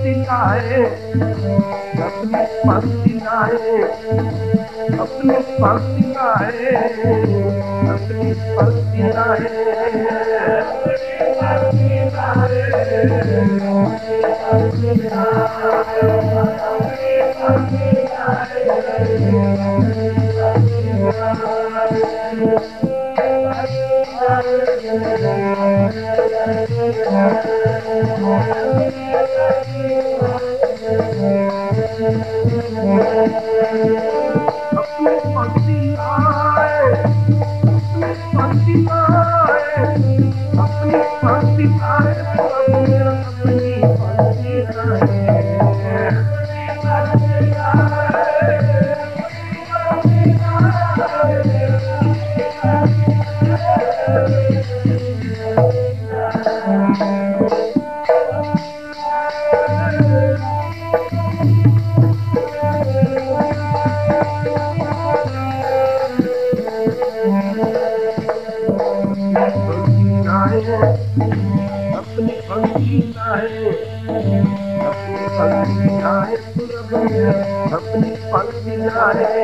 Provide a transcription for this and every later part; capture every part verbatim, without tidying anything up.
पति लाए, अपनी पति लाए, अपनी पति लाए, अपनी पति लाए, अपनी पंक्ति लाए,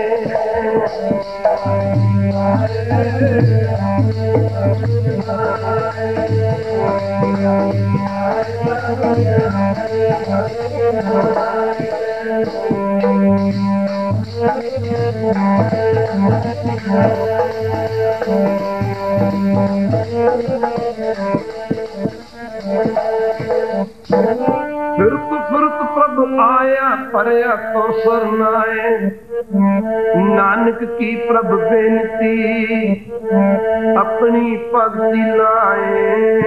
आया परया तो सरनाए, नानक की प्रभ बेनती अपनी भक्ति लाए,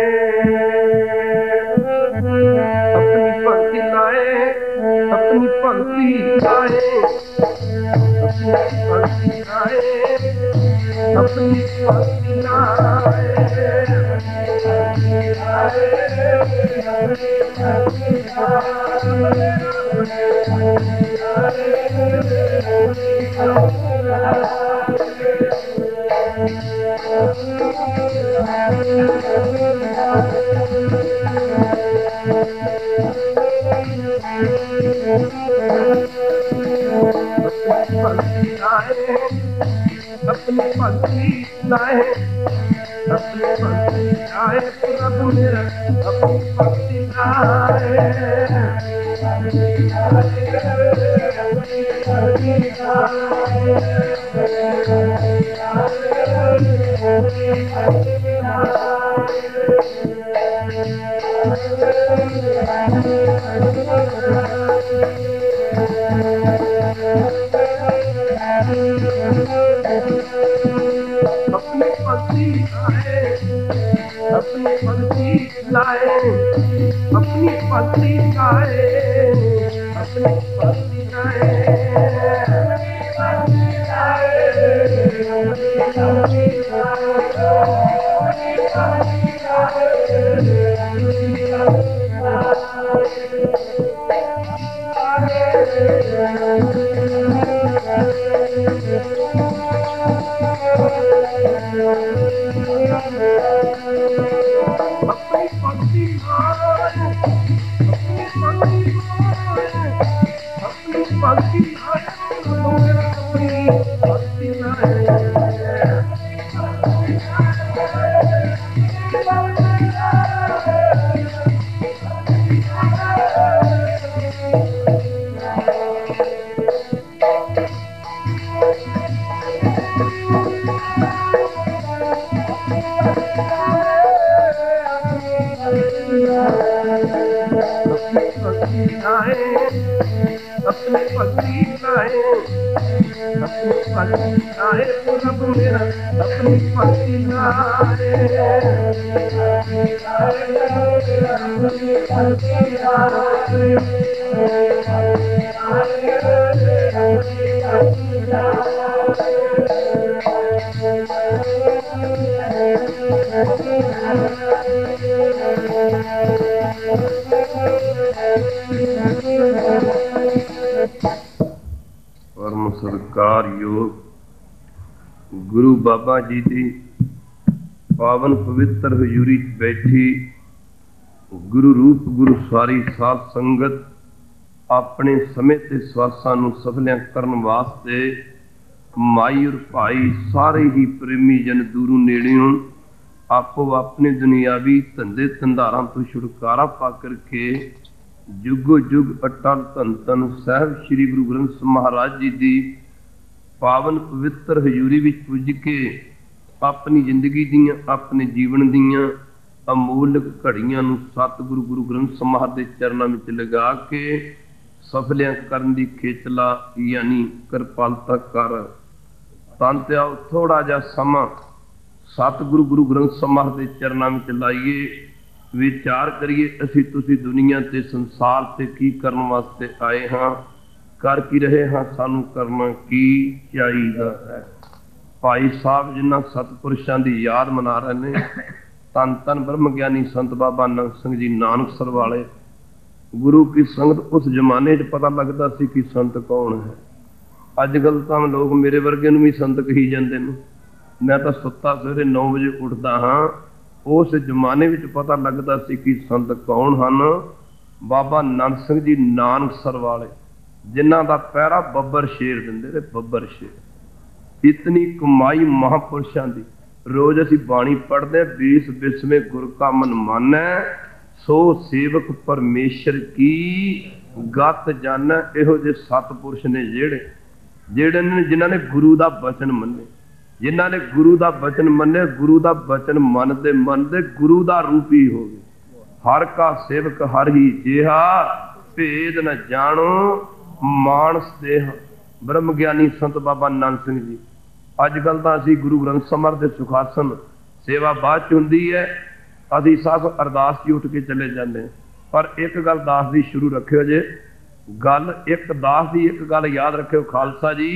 अपनी भक्ति लाए, अपनी भक्ति लाए, अपनी भक्ति लाए, अपनी भक्ति लाए, अपनी भक्ति लाए, अपनी भक्ति लाए, प्रभु मेरा अपनी भक्ति लाए, अपनी भक्ति लाए, अपनी भक्ति लाए, अपनी भक्ति लाए, अपनी भक्ति लाए, अपनी भक्ति लाए, अपनी भक्ति लाए, प्रभु मेरा अपनी भक्ति लाए, परम सत्कार योग गुरु बाबा जी की पावन पवित्र हजूरी बैठी गुरु रूप गुरु सारी साध संगत अपने समय ते स्वासां नूं सफलियां करन वास्ते माई और भाई सारे ही प्रेमी जन दूरों नेड़ियों आपो अपने दुनियावी धंधे धंधारां तो छुटकारा पा करके जुगो जुग अटल धन धन साहब श्री गुरु ग्रंथ साहिब महाराज जी की पावन पवित्र हजूरी विच पुज के अपनी जिंदगी दियां अपने जीवन दियां अमूलक घड़ियां नूं सतगुरु गुरु ग्रंथ साहिब महाराज के चरणों में लगा के सफलियां करन दी खेचला यानी कृपालता कर। तन ते आओ थोड़ा जा समा सतगुरु गुरु ग्रंथ साहिब महाराज के चरणों में लाइए, विचार करिए असी तुसी दुनिया ते संसार ते की करन वास्ते आए हाँ, कर की रहे हाँ, सानू करना की चाहिए है। भाई साहब जिन्हां सतपुरुषां दी याद मना रहे ने, तन तन ब्रह्म ज्ञानी संत बाबा नानक सिंह जी नानकसर वाले गुरु की संगत। उस जमाने च पता लगता सी कि संत कौन है। अजकल तो लोग मेरे वर्गे नूं भी संत कही जाते हैं। मैं तो सुता सवेरे नौ बजे उठता हाँ, उस जमाने में पता लगता सी कि संत कौन हैं। बाबा नानक सिंह जी नानकसर वाले जिन्हां दा पहरा बब्बर शेर दिंदे ने, बब्बर शेर। इतनी कमाई महापुरुषों की। रोज असी बाणी पढ़ते बीस बिस्मे गुर का मन मानै, सो सेवक परमेश्वर की गत जानै। इहो जे सतपुरुष ने जेड़े जेड़े ने जिन्हां ने गुरु का वचन मन्ने, जिन्हां ने गुरु का वचन मन्ने, गुरु का वचन मनते मनते गुरु का रूप ही हो गए। हर का सेवक हर ही जेहा, भेद न जानो मानस देहा। ब्रह्म ज्ञानी संत बाबा नानक सिंह जी। अजकल तो असी गुरु ग्रंथ साहिब महाराज के सुखासन सेवा बाद च हुंदी है, असी सब अरदास की उठ के चले जाते हैं। पर एक गल दास की शुरू रखियो जे, गल एक दास की एक गल याद रखियो खालसा जी,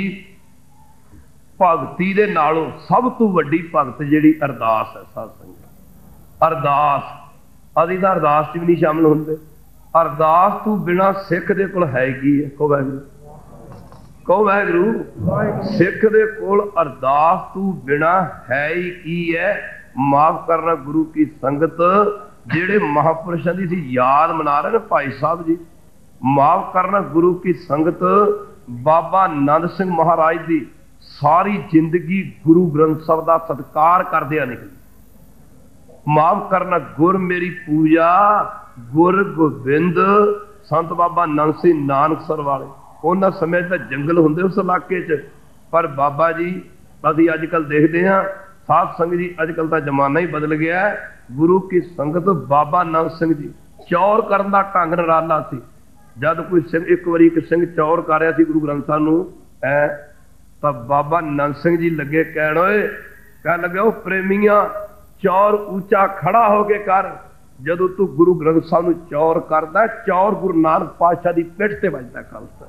भगती दे नालों सब तो वड्डी भगत जिहड़ी अरदास है। साध संगत अरदास, असी तां अरदास च भी नहीं शामिल होंदे। अरदास तो बिना सिख दे कोल है की है? कहो वाहिगुरू, कहो वाहिगुरू। सिख दे कोल अरदास तो बिना है ही की है? माफ करना गुरु की संगत जिहड़े महापुरुषों की सी याद मना रहे हैं भाई साहब जी, माफ करना गुरु की संगत बाबा नंद सिंह महाराज की सारी जिंदगी गुरु ग्रंथ साहिब का सत्कार करदिया निकली। माफ करना गुर मेरी पूजा, गुर गोबिंद संत बाबा नंद सिंह नानकसर वाले। उन्होंने समय तो जंगल होंगे उस इलाके च, पर बाबा जी अभी अजकल देखते हैं साध संगत जी, अजकल का जमाना ही बदल गया है। गुरु की संगत बाबा नंद सिंह जी चौर करन दा ढंग निराला सी। जब कोई सिंह एक बारी एक सिंह चौर कर रहा सी गुरु ग्रंथ साहिब नूं ऐ, तो बाबा नंद सिंह जी लगे कहण, ओए कह लगे ओ प्रेमिया चौर ऊंचा खड़ा होके कर। जदों तू गुरु ग्रंथ साहिब नूं चौर करदा, चौर गुरु नानक पातशाह दी पिठ ते वजदा।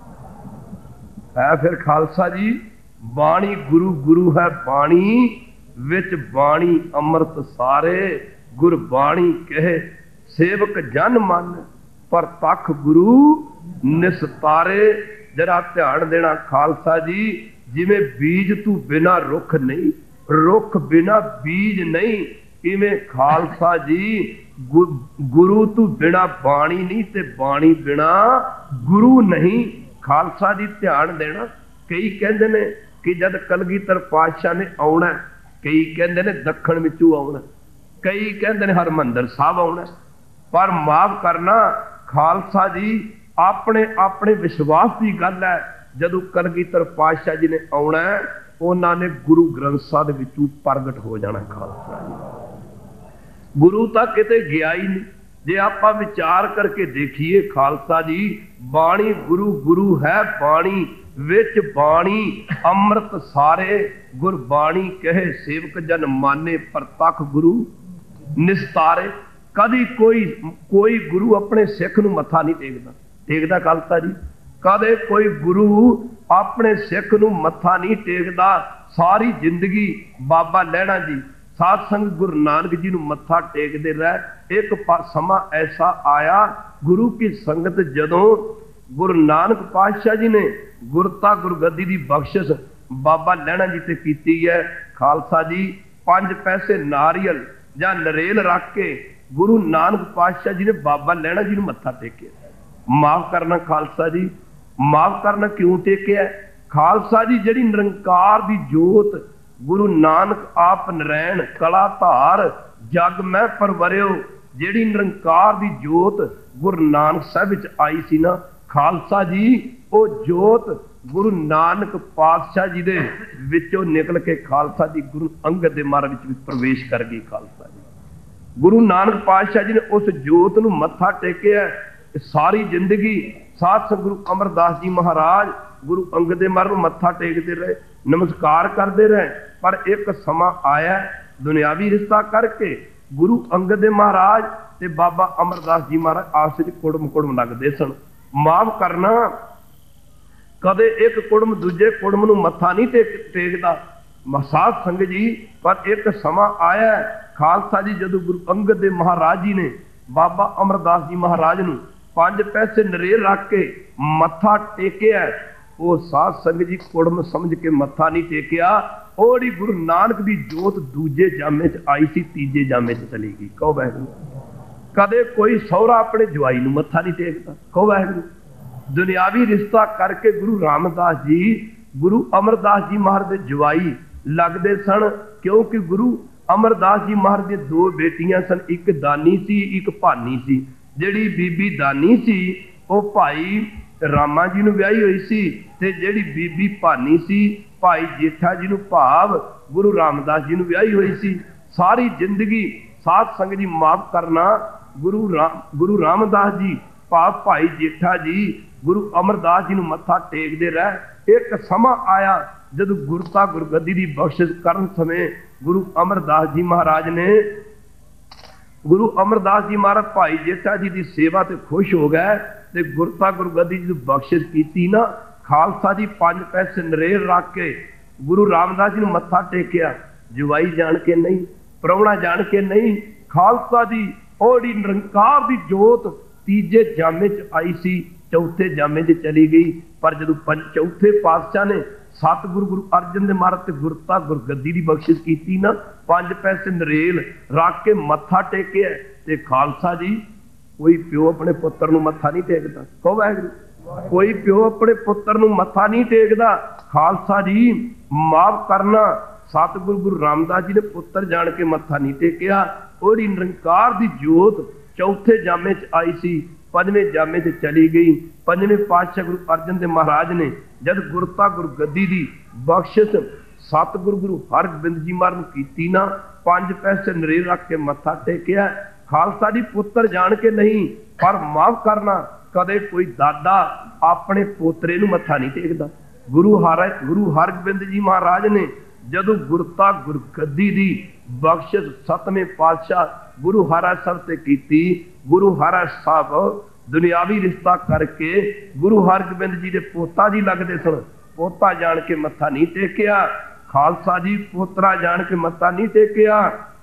खालसा है फिर खालसा जी, बाणी गुरु गुरु है बाणी, विच बाणी अमृत सारे। गुरबाणी कहे सेवक जन मन, पर तख गुरु निस्तारे। जरा ध्यान देना खालसा जी, जिमें बीज तू बिना रुख नहीं, रुख बिना बीज नहीं, इवें खालसा जी गु, गुरु तू बिना बाणी नहीं ते बाणी बिना गुरु नहीं। खालसा जी ध्यान देना, कई कहते ने कि जब कलगीधर पातशाह ने आना, कई कहते ने दखण विचों आना, कई कहते ने हरमंदर साहब आना। पर माफ करना खालसा जी, अपने अपने विश्वास की गल है। जदों कलगीधर पातशाह जी ने आना, उन्होंने गुरु ग्रंथ साहिब विचों प्रगट हो जाना। खालसा जी गुरु तक किते गया ही नहीं। जे आपां विचार करके देखिए खालसा जी, बाणी गुरु गुरु है बाणी, विच बाणी अमृत सारे। गुरबाणी कहे सेवक जन माने, परतख गुरु निस्तारे। कदी कोई कोई गुरु अपने सिख नूं मत्था नहीं टेकदा, टेकदा खालसा जी? कदे कोई गुरु अपने सिख नूं मत्था नहीं टेकदा। सारी जिंदगी बाबा लैणा जी साध संगत गुरु नानक जी नूं मत्था टेकदे रहे। एक समा ऐसा आया, गुरु की संगत जदों गुरु नानक पातशाह जी ने गुरता गुरगद्दी की बख्शिश बाबा लैणा जी ते कीती है। खालसा जी पांच पैसे नारियल जां नरेल रख के गुरु नानक पातशाह जी ने बाबा लैणा जी नूं मत्था टेकिया। माफ करना खालसा जी, माफ करना क्यों टेकिया? खालसा जी जिहड़ी निरंकार दी जोत गुरु नानक आप नरैण कला धार जग मैं परवरियो, जिहड़ी निरंकार दी जोत गुरु नानक साहिब विच आई सी ना खालसा जी, वो जोत गुरु नानक पातशाह जी दे विचों निकल के खालसा जी गुरु अंगद दे महाराज विच भी प्रवेश कर गई। खालसा जी गुरु नानक पातशाह जी ने उस जोत नूं मत्था टेकिया। सारी जिंदगी साध संगत गुरु अमरदास जी महाराज गुरु अंगद दे महाराज नूं मत्था टेकते रहे, नमस्कार करते रहे, पर एक समा आया दुनियावी रिश्ता करके गुरु अंगद दे महाराज ते बाबा अमरदास जी महाराज आपस विच कुड़म कुड़म लगदे सन। माफ करना, कदे एक कुड़म दूजे कुड़म नूं मत्था नहीं टेक टेकदा साध संगत जी, पर एक समा आया खालसा जी जदों गुरु अंगद दे महाराज जी ने बाबा अमरदास जी महाराज नूं पांच पैसे नरेल रख के मत्था टेकिया, वो साध संगत जी कुड़म समझ के मत्था नहीं टेकिया। और गुरु नानक दी जोत दूजे जामे च आई सी, तीजे जामे च चली गई। कहो वाहिगुरू। कदे कोई सौरा अपने जवाई नूं मत्था नहीं टेकदा। कहो वाहिगुरू। दुनियावी रिश्ता करके गुरु रामदास जी गुरु अमरदास जी महाराज दे जवाई लगदे सन, क्योंकि गुरु अमरदास जी महाराज दी दो बेटियां सन, एक दानी सी एक भानी सी। जिहड़ी बीबी दानी सी वो भाई रामा जी नूं व्याही होई सी, ते जिहड़ी बीबी भानी सी भाई जेठा जी नूं भाव गुरु रामदास जी नूं व्याही होई सी। सारी जिंदगी साध संगत जी माफ करना, गुरु राम गुरु रामदास जी भाव भाई जेठा जी गुरु अमरदास जी नूं मत्था टेकदे रहे। एक समा आया जदों गुरता गुरगद्दी दी बख्शिश करन समय गुरु अमरदास जी महाराज ने गुरु अमरदास जी महाराज भाई जेठा जी की सेवा ते खुश हो गए, ते गुरता गुरगद्दी जी बख्शिश की ना, खालसा जी पांच पैसे नरेल रख के गुरु रामदास जी नूं मत्था टेकिया। जवाई जान के नहीं, प्राहुणा जान के नहीं, खालसा जी ओड़ी निरंकार दी जोत तीजे जामे च आई सी, चौथे जामे च चली गई। पर जदों चौथे पातशाह ने सतगुरु गुरु अर्जन देव महाराज ते गुरता गुरगद्दी की बख्शिश की ना, पांच पैसे नरेल रख के मत्था टेकिया, ते खालसा जी कोई प्यो अपने पुत्र नूं मत्था नहीं टेकदा। कहो वाहिगुरू। कोई प्यो अपने पुत्र नूं मत्था नहीं टेकदा। खालसा जी माफ करना, सतगुरु गुरु रामदास जी ने पुत्र जान के मत्था नहीं टेकिया। और निरंकार दी जोत चौथे जामे च आई सी, पंजवें जामे च चली गई। पंजवें पातशाह गुरु अर्जन देव महाराज ने जब गुरता गुरगद्दी दी बख्शिश सतगुरु गुरु हरगोबिंद जी महाराज की ना, पांच पैसे नरेल रख के मत्था टेकिया। खालसा जी पुत्र जान के नहीं, पर माफ करना, कदे कोई दादा अपने पोतरे नूं मत्था नहीं टेकदा। गुरु हर गुरु हरगोबिंद जी महाराज ने जदों गुरता गुरगद्दी दी बख्शिश सतवें पातशाह गुरु हरा साहब ते कीती, गुरु हरा साहब दुनियावी रिश्ता करके गुरु हरगोबिंद जी दे पोता जी लगदे सन, पोता जान के मत्था नहीं टेकिया। खालसा जी पोतरा जान के मत्था नहीं टेकिया।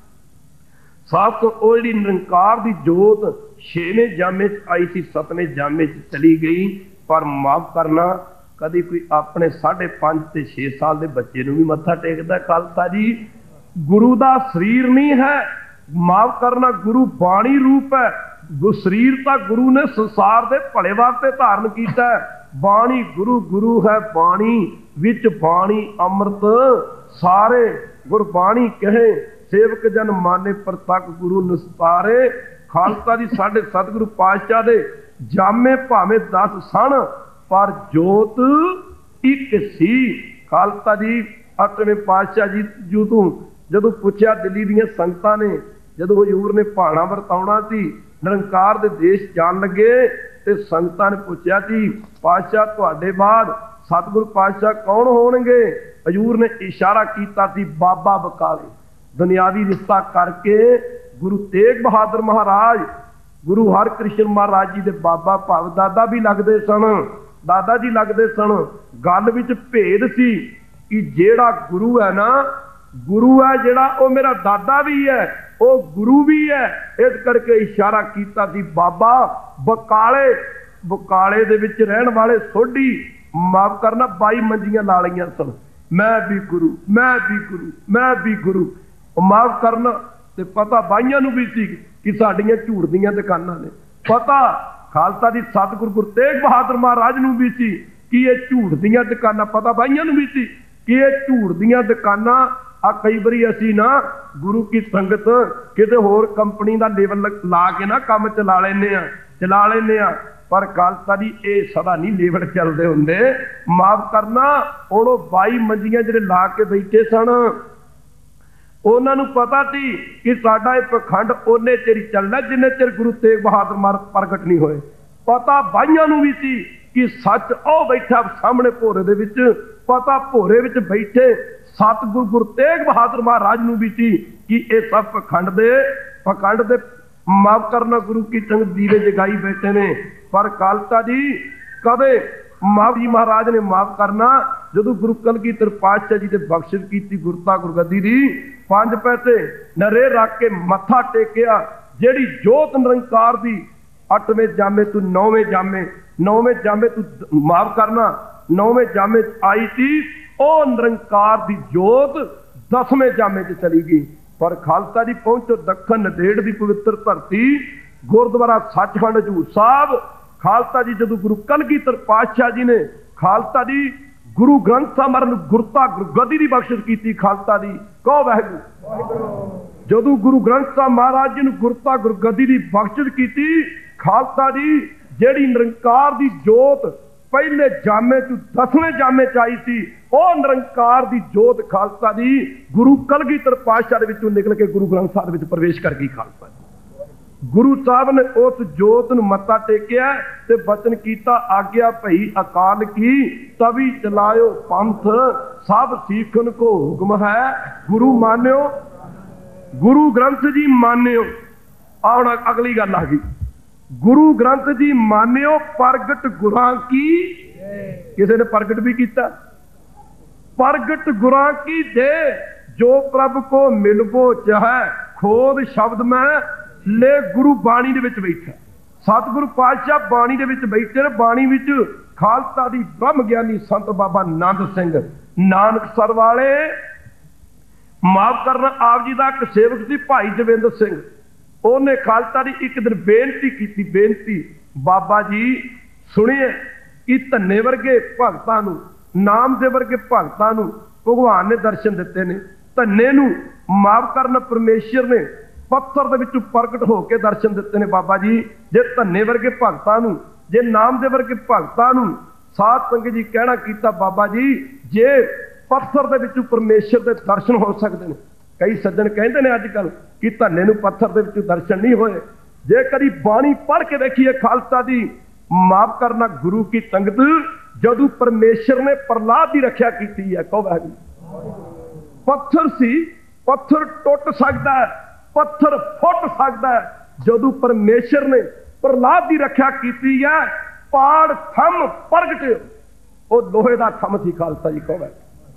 सब तो ओड़ी निरंकार दी जोत छेवें जामे च आई सी, सतवें जामे च चली गई। पर माफ करना, कभी कोई अपने साढ़े पांच ते छे साल के बच्चे नूं भी मत्था टेकदा। खालसा जी गुरु दा शरीर नहीं है, माफ करना, गुरु बाणी रूप है। शरीर तो गुरु ने संसार के भले वास्ते धारण किया है। बाणी गुरु गुरु है बाणी, विच बाणी अमृत सारे। गुरबाणी कहे सेवक जन माने प्रतक गुरु निस्तारे। खालसा जी साढ़े सतगुरु पातशाह दे जामे भावें दस सन, पर जोत एक सी। खालसा जी अठवें पातशाह जी जदों जदों पूछया दिल्ली दीयां संगतां ने, जदों हजूर ने भाणा वरताउणा सी, निरंकार दे देश जान लगे, ते संगतां ने पूछया जी पातशाह तुहाडे बाद सतगुरु पातशाह कौन होणगे? हजूर ने इशारा कीता सी बाबा बकाले। दुनियावी रिश्ता करके गुरु तेग बहादुर महाराज गुरु हरकृष्ण महाराज जी दे बाबा भाव दादा भी लगदे सन, दादा जी लगदे सन। गल विच भेद सी कि जेड़ा गुरु है ना, गुरु है जेड़ा वो मेरा दादा भी है, वो गुरु भी है। इस करके इशारा कीता सी बाबा बकाले। बकाले दे विच रहन वाले सोढी, माफ करना, बाई मंजियां ला लईयां सन, मैं भी गुरु, मैं भी गुरु, मैं भी गुरु। माफ करना, ते पता बाईयां नूं भी सी कि साडियां झूठ दीयां दुकानां ने, पता खालसा दी सतगुरु गुरु तेग बहादुर महाराज नूं भी सी कि ये झूठ दीयां दुकानां पता बाईयां नूं भी सी कि ये झूठ दीयां दुकानां आ कई बारी असीं ना गुरु की संगत किते होर कंपनी दा लेवल ला के ना काम चला लैंदे आ चला लैंदे आ पर खालसा दी ये सदा नहीं लेवल चलदे हुंदे। माफ करना हुण बाई मंजियां जिहड़े ला के बैठे सन उन्हां नूं पता सी कि साडा ये पखंड उन्ने चिर चलना जिन्ने चिर गुरु तेग बहादुर महाराज प्रगट नहीं होए। पता बाईयां नूं भी सी कि सच ओ बैठा सामने भोरे दे विच पता भोरे विच बैठे सतगुरु गुरु तेग बहादुर महाराज नूं भी सी कि ये सब पखंड दे पखंड दे माफ करना गुरु की संगत दीवे जगाई बैठे ने। पर खालसा जी कदे माफ जी महाराज ने माफ करना जदों गुरु कलगीधर पातशाह जी ने बख्शिश की गुरता गुरगद्दी दी पांच पैसे नरे रख के मत्था टेकिया जेड़ी जोत निरंकार दी अठवें जामे तू नौवें जामे नौवें जामे तू माफ करना नौवें जामे आई थी ओ निरंकार दी जोत दसवें जामे च चली गई। पर खालसा जी पहुंचो दखन नदेड़ की पवित्र धरती गुरुद्वारा सचखंड हजूर साहब खालसा जी जदों गुरु कलगीधर पातशाह जी ने खालसा जी गुरु ग्रंथ साहब महाराज गुरता गुरगद्दी की बख्शिश की खालसा जी कहो वाहिगुरू। जदों गुरु ग्रंथ साहब महाराज जी ने गुरता गुरगद्दी की बख्शिश की खालसा जी जेड़ी निरंकार की जोत पहले जामे तू दसवें जामे च आई सी ओ निरंकार की जोत खालसा जी गुरु कलगीधर पातशाह दे विचों निकल के गुरु ग्रंथ साहब विच प्रवेश कर गई। खालसा जी गुरु साहब ने उस जोत नूं मत्था टेकिया ते वचन कीता आग्या भई अकाल की तभी चलायो पंथ सब सीखन को हुक्म है गुरु मान्यो गुरु ग्रंथ जी मान्यो। आउण अगली गल आ गई गुरु ग्रंथ जी मान्यो प्रगट गुरां की किसी ने प्रगट भी किया प्रगट गुरां की दे जो प्रभु को मिलबो चाहे खोद शब्द में ले गुरु बाणी दे विच बैठा सतगुरु पातशाह बाणी दे विच बैठे बाणी विच खालसा दी ब्रह्म ज्ञानी संत बाबा नंद सिंह नानक सर वाले माफ करना आप जी का एक सेवक सी भाई जविंदर सिंह उन्हें खालसा दी एक दिन बेनती की बेनती बाबा जी सुनिए कि धन्ने वर्गे भगतां नूं नाम दे वर्गे भगतां नूं भगवान ने दर्शन दिते ने धन्ने नूं माफ करना परमेश्वर ने पत्थर दे विचों प्रगट होकर दर्शन दिते ने। बाबा जी जे धन्ने वर्गे भगतां नूं जे नाम दे वर्गे भगतां नूं साध संगत जी कहना कीता बाबा जी जे पत्थर दे विचों परमेश्वर दे दर्शन हो सकते हैं। कई सज्जन कहते हैं अजकल कि धन्ने नूं पत्थर दे विचों दर्शन नहीं होए जे कदी बाणी पढ़ के देखिए खालसा दी माफ करना गुरु की संगत जदों परमेश्वर ने प्रहलाद की रक्षा की है कहो वाहिगुरू पत्थर सी पत्थर टुट सकता है पत्थर फुट सकता है जदों परमेश्वर ने प्रहलाद की रक्षा की है पाड़ थम प्रगट वो लोहे का थम सी खालसा जी कहो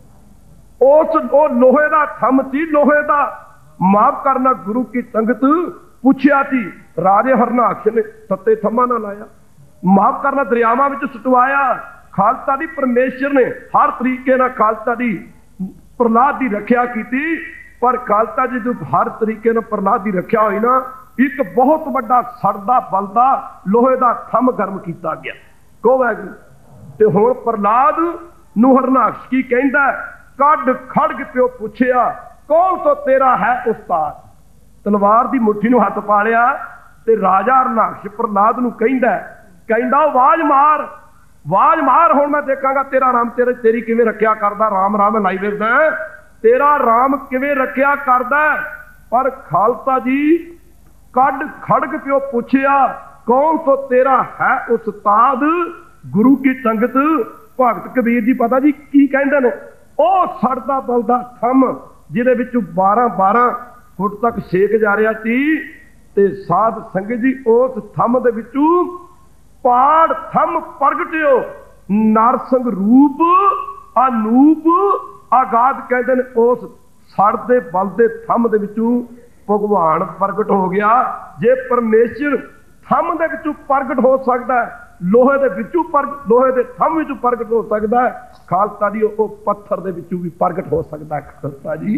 उस लोहे का थम सी लोहे का माफ करना गुरु की संगत पूछया सी राजे हरनाक्ष ने सत्ते थमा ना लाया माफ करना दरियावां विच सटवाया खालसा दी परमेश्वर ने हर तरीके नाल खालसा दी प्रहलाद की रक्षा की पर खालसा जी जो हर तरीके नाल प्रहलाद की रक्षा हुई ना एक बहुत बड़ा सड़दा बलदा लोहे का थम गर्म किया गया कहो वाहिगुरू। ते हुण प्रहलाद नूं हरनाक्ष की कहंदा कड खड़ग प्यो पूछया कौन तो तेरा है उस्ताद तलवार की मुट्ठी नूं हथ पा लिया ते राजा हरनाक्ष प्रहलाद नूं कहंदा कहंदा आवाज मार आवाज मार हुण मैं देखांगा तेरा राम तेरे तेरी किवें रखिया करदा राम राम लाई फिरदा तेरा राम किवें रखिया करदा। पर खालसा जी कड खड़ग प्यो पूछया कौन तो तेरा है उस्ताद गुरु की संगत भगत कबीर जी पता जी की कहंदे ने ओ सड़दा बलदा थम जिहदे विच बारह बारह फुट तक सेक जा रहा सी ते साध संगत जी उस थम दे विचों पाड़ थम प्रगटियो नरसिंह रूप अनूप आगाद कहते हैं उस सड़दे बलदे थम दे विचों भगवान प्रगट हो गया। जे परमेश्वर थम दे विचों प्रगट हो सकता है लोहे दे विचों पर लोहे दे थम विचों प्रगट हो सकता है खालसा जी वो पत्थर दे विचों भी प्रगट हो सकता है। खालसा जी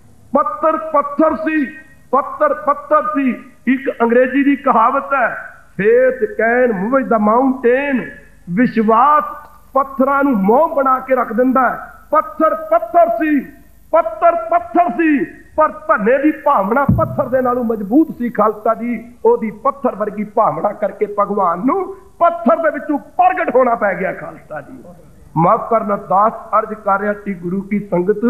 पत्थर पत्थर सी पत्थर पत्थर सी एक अंग्रेजी की कहावत है faith can move the mountain, विश्वास पत्थरां नूं मोह बना के रख दिंदा है। पत्थर पत्थर सी, पत्थर पत्थर सी, पर धन्ने की भावना पत्थर दे नालों मजबूत सी। खालसा जी ओदी पत्थर वर्गी भावना करके भगवान नूं पत्थर दे विचों प्रगट होना पै गया। खालसा जी माफ करना, दास अर्ज कर रहा सी गुरु की संगत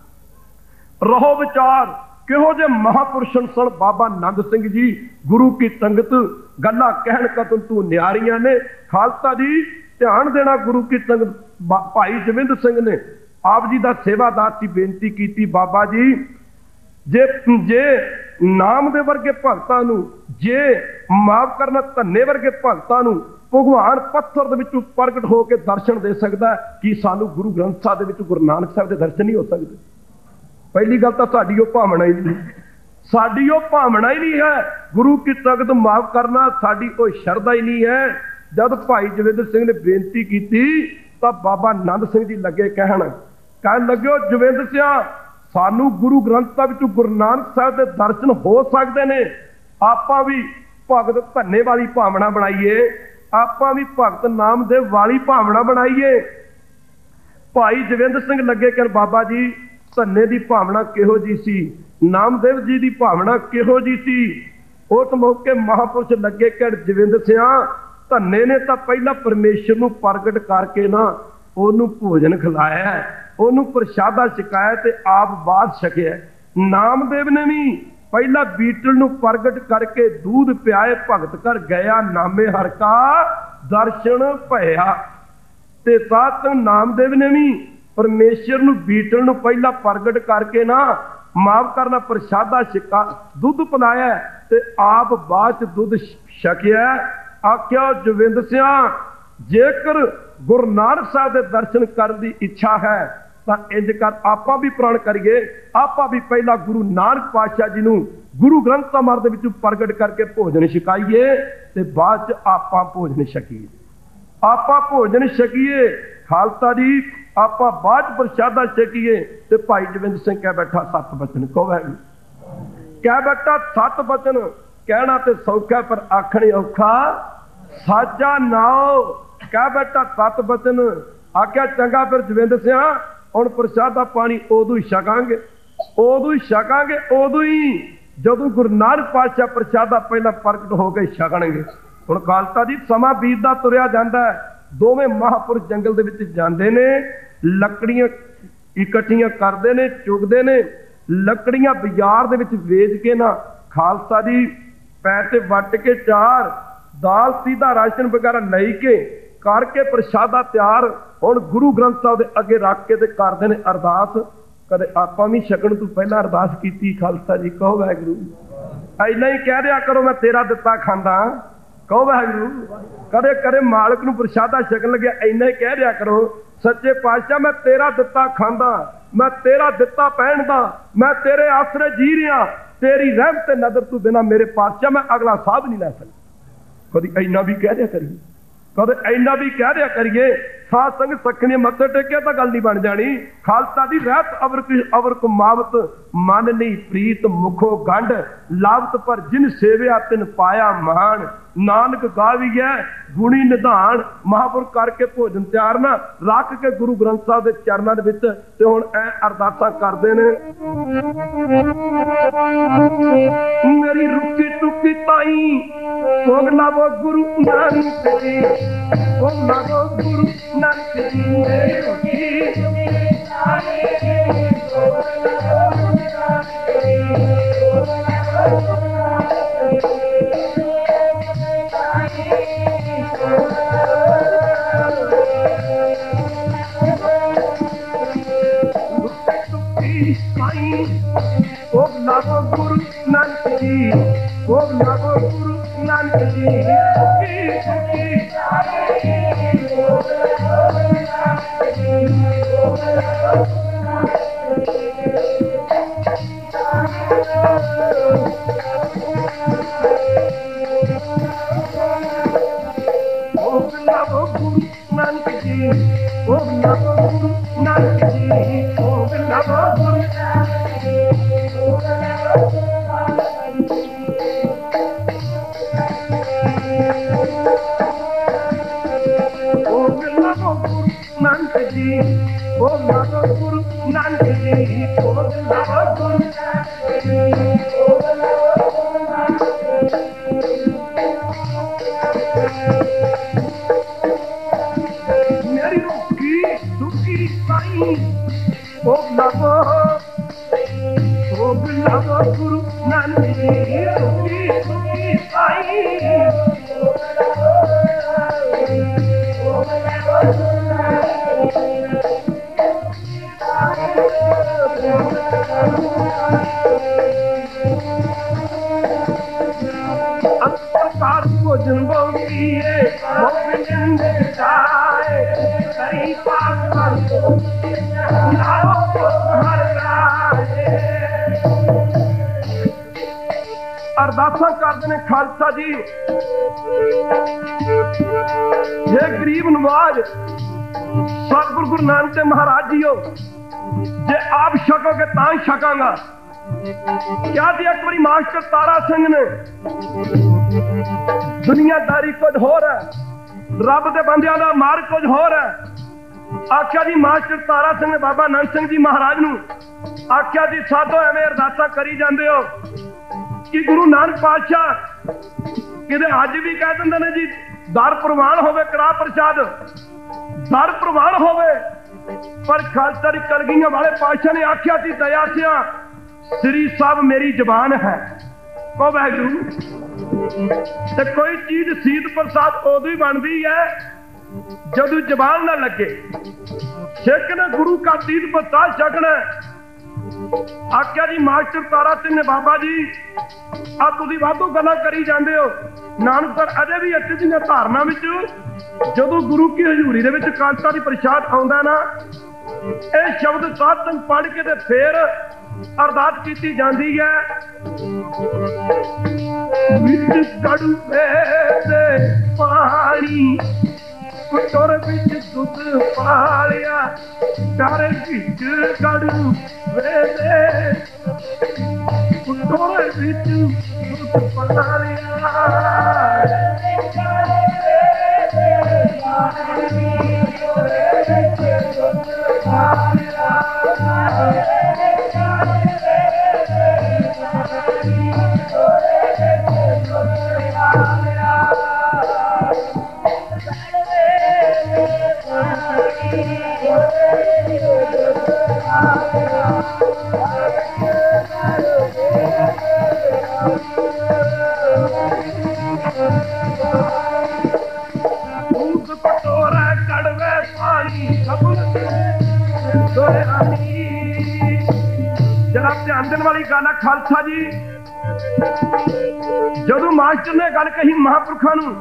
रहो विचार किहो जे महापुरुषन सन बाबा नंद सिंह जी। गुरु की संगत गल्लां कहण कतन तू न्यारियां ने। खालसा जी ध्यान देना, गुरु की संगत भाई जविंद सिंह ने आप जी का सेवादार की बेनती की, बाबा जी जे जे नाम दे वर्गे भगतां नूं, जे माफ करना धन्ने वर्गे भगतां नूं भगवान पत्थर दे विचों प्रगट होकर दर्शन दे सकदा है, कि सानू गुरु ग्रंथ साहिब दे विचों गुरु नानक साहिब दे दर्शन नहीं हो सकते। पहली गल तो साडी ओह भावना ही नहीं, साडी ओह भावना ही नहीं है। गुरु की संगत माफ करना साडी ओह शरधा ही नहीं है। जब भाई जविंदर सिंह ने बेनती की तो बाबा नंद सिंह जी लगे कहण कह लगे जविंदर सिंह सानू गुरु ग्रंथ साहिब विचों गुरु नानक साहिब दे दर्शन हो सकते ने, आपां भी भगत धन्ने वाली भावना बनाइए, आपां भी भगत नामदेव वाली भावना बनाइए। भाई जविंदर सिंह लगे कहण बाबा जी धन्ने की भावना किहो जी सी, नामदेव जी की भावना किहो जी सी। उस मौके महापुरुष लगे कहण जविंदर सिंह धन्ने ने तो पहला परमेश्वर नूं प्रगट करके ना ओनू भोजन खिलाया, ओनू प्रशादा छकाया ते आप बाद छकिया। नामदेव ने भी पहला बीटल नूं प्रगट करके दूध पियाए, भगत कर गया नामे हर का दर्शन भया। ते साथ नामदेव ने भी परमेश्वर नूं बीटल नूं पहला प्रगट करके ना माफ करना प्रशादा छका दुध पिलाया ते आप बाद दुध छकिया। आख्या जविंदर सिंह जेकर गुरु नानक साहब के दर्शन करने की इच्छा है तो इंज कर आपां भी प्रण करिए, आपां भी पहला गुरु नानक पातशाह जी नूं गुरु ग्रंथ साहिब दे विचों प्रगट करके भोजन छकाइए ते बाद च आपां भोजन छकीए, आपां भोजन छकीए। खालसा जी आपां बाद प्रशादा छकीए ते भाई जविंदर सिंह कह बैठा सत बचन कहो है, कह बैठा सत बचन कहना ते सौखा पर आखणे औखा साजा नाओ। कह बैठा सत बचन आख्या चंगा फिर जविंदर सिंह हुण प्रशादा पानी उदों ही छकांगे, उदों ही छकांगे उदों ही जदों गुरु नानक पातशाह प्रशादा पहला प्रगट हो गए छकणगे। हुण खालसा जी समा बीतदा तुरिया जांदा है, दोवें महापुरुष जंगल दे विच जांदे ने, लकड़ियां इकट्ठियां करदे ने, चुगदे ने, लकड़ियां बाजार दे विच वेच के ना खालसा जी पैसे वट के चार दाल सीधा राशन वगैरह लई के करके प्रशादा तैयार हुण गुरु ग्रंथ साहिब दे अगे रख के ते करदे ने अरदास। कदे आपां भी छकण तो पहला अरदास कीती खालसा जी कहो वाहिगुरू, ऐना ही कह दिया करो मैं तेरा दिता खांदा कहो वाहिगुरू। कदे कदे मालक नूं प्रशादा छकण लगे ऐना ही कह दिया करो सच्चे पातशाह मैं तेरा दिता खांदा, मैं तेरा दिता पहनदा, मैं तेरे आसरे जी रहा, तेरी रहमत ते नजर तू बिना मेरे पातशाह मैं अगला साहब नहीं लै सकता। कभी ऐना भी कह दिया करिए, कदे ऐना भी कह दिया करिए साध संग सखने मत्थे टेकिया तो गल नहीं बन जानी। खालसा दी रहत अवर अवर कुमावत मन नहीं प्रीत मुखो गंढ लावत पर जिन सेविया तिन पाया मान। नानक गावीए गुणी निधान महापुर करके भोजन तैयार ना रख के गुरु ग्रंथ साहब के चरणों के विच ते हुण ऐ अरदासा करदे ने। मेरी रुकी टुकी ताई भोग लावो गुरु नानक जी, भोग लावो गुरु नानक जी। मेरी रुकी टुकी ताई भोग लावो गुरु नानक जी, भोग लावो भोग लावो गुरु नानक जी, भोग लावो गुरु नानक जी। भोग लावो गुरु नानक जी, भोग लावो गुरु नानक जी, भोग लावो गुरु नानक जी। भोजन बोलिए अरदासा करते ने खालसा जी। ये गरीब नवाज सतगुरु गुरु नानक देव महाराज जी हो, जे आप छकोगे तां ही छकांगा। क्या दी एक बारी मास्टर तारा सिंह ने दुनियादारी कुछ होर है, रब दे बंदियां दा मार कुछ होर है। आख्या जी मास्टर तारा सिंह ने बाबा नानक सिंह जी महाराज नूं आख्या जी साधो एवें अरदासा करी जांदे हो कि गुरु नानक पातशाह किते अज भी कह दिंदे ने जी दर प्रवान होवे कड़ाह प्रसाद दर प्रवान होवे, पर खालसा दी कलगीਆਂ वाले पातशाह ने आख्या जी दया सिया श्री साहब मेरी जबान है को वाहिगुरू। ते कोई चीज सीत प्रसाद उदों ही बनती है जदों जबान ना लगे। सिख ने गुरु का तीत प्रसाद छकना। आख्या जी मास्टर तारा सिंह ने बाबा जी आ तुसीं वाधू गल्लां करी जांदे हो, नानक सर अजे भी अट्ठ दी धारना विच जदों गुरु की हजूरी दे विच खालसा दी प्रसाद आउंदा ना, ਇਹ शब्द साध संग पढ़ के ते फिर अरदास की जाती है। विच कड़वे दे पानी कुटोर विच दुध पालिया, डर विच कड़वे दे कुटोर विच दुध पालिया। वाली गल है खालसा जी, जदों मास्टर ने गल कही महापुरखों नूं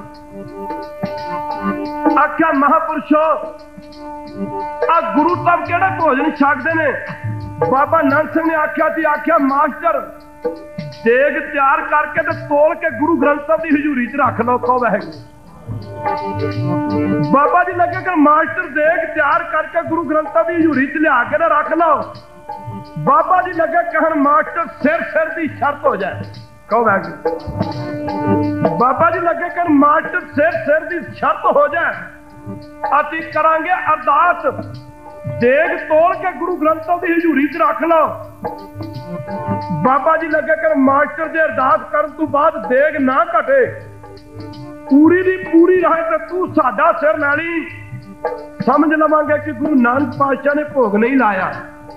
आख्या महापुरुषो आ गुरु तब केड़ा भोजन छकदे ने। बाबा नानक सिंह ने आख्या सी आख्या मास्टर देग तैयार करके ते तोल के गुरु ग्रंथ साहब की हजूरी च रख लो को वाहिगुरू। बाबा जी लगे कि मास्टर देग तैयार करके गुरु ग्रंथ साहब की हजूरी च लिया के ना रख लो। बाबा जी लगे कहन मास्टर सिर सिर की शर्त हो जाए कहो वाहिगुरू। बाबा जी लगे कहन मास्टर सिर सिर की शर्त हो जाए, असी करांगे अरदास देग तोल के गुरु ग्रंथ साहब की हजूरी च रख लो। बाबा जी लगे कहन मास्टर जे अरदास करन तो बाद देग ना घटे पूरी दी पूरी रहे तो तू साडा सिर नाली समझ लवांगे कि गुरु नानक पातशाह ने भोग नहीं लाया।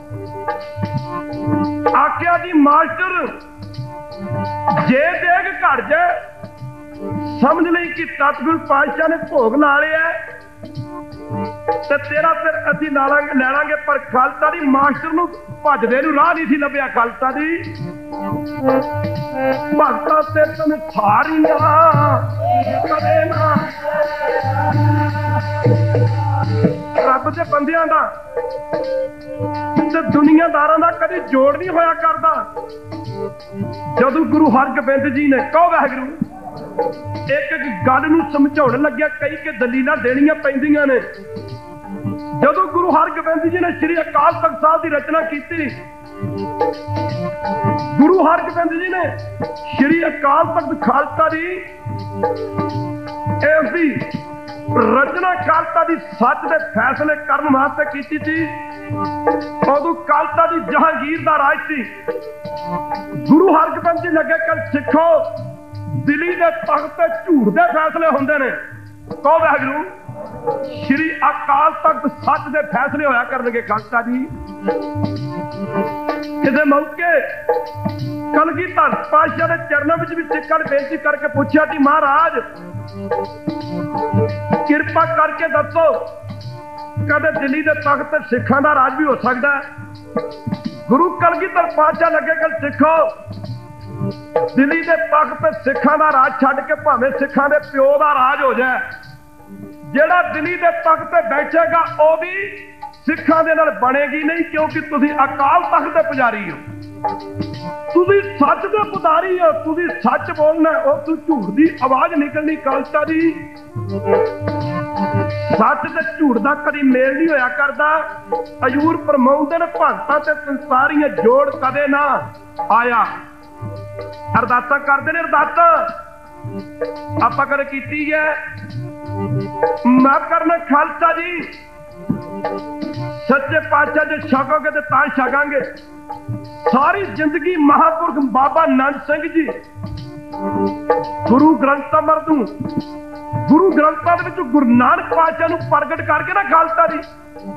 आख्या जी मास्टर जे देग घट जाए समझ नहीं कि सतगुरु पातशाह ने भोग ला लिया ते तेरा सिर असीं ला लांगे लै लांगे। पर खालसा दी मास्टर नूं भजदे नूं राह नहीं सी लभ्या। खालसा दी भगता ते तन सारियां कदे ना रब दे बंदियां दा ते दुनियादारां दा कदी जोड़ नहीं होया करदा। जदों गुरु हरगोबिंद जी ने कहो वाहिगुरू एक एक गल नूं समझाउण लग्या कई के दलीलां देणियां पैंदियां ने। जदों गुरु हरगोबिंद जी ने श्री अकाल तख्त साहिब की रचना की, गुरु हरगोबिंद जी ने श्री अकाल तख्त खालसा दी इसदी रचना खालसा दी सच दे फैसले करन वास्ते कीती थी। उदों खालसा दी जहांगीर दा राज सी। गुरु हरगोबिंद जी लगे कल सिखो दिल्ली दे तख्त ते झूठ दे फैसले हुंदे ने कहो वाहिगुरू। श्री अकाल तख्त सच दे फैसले होया करनगे खालसा जी। किसी मौके कलगीधर पातशाह के चरणों में भी सिखां ने बेनती करके पूछा कि महाराज किरपा करके दसो कदे दिल्ली के तख्त ते सिखां दा राज भी हो सकता है। गुरु कलगीधर पातशाह लगे कल सिखो दिल्ली के तख्त ते सिखां दा राज छड्ड के भावें सिखां दे प्यो दा राज हो जाए, जेड़ा दिल्ली के तख्त ते बैठेगा वो भी सिखां दे नाल बनेगी नहीं, क्योंकि तुसी अकाल तख्त दे पुजारी हो, तुसी सच दे पुजारी हो, तुसी सच बोलना और तू झूठ दी आवाज निकलनी खालसा दी। सच ते झूठ दा कदी मेल नहीं होया करदा। हजूर फरमाउंदे ने भगतां ते संसारियां जोड़ कदे ना आया। अरदासा करदे ने, अरदासा आपां कदे कीती है मैं करना खालसा जी, सच्चे पातशाह जे छकोगे तो तां छकांगे। सारी जिंदगी महापुरख बाबा नंद सिंह जी गुरु ग्रंथ अमरतू गुरु ग्रंथां दे विच गुरु नानक पातशाह नूं प्रगट करके ना खालसा दी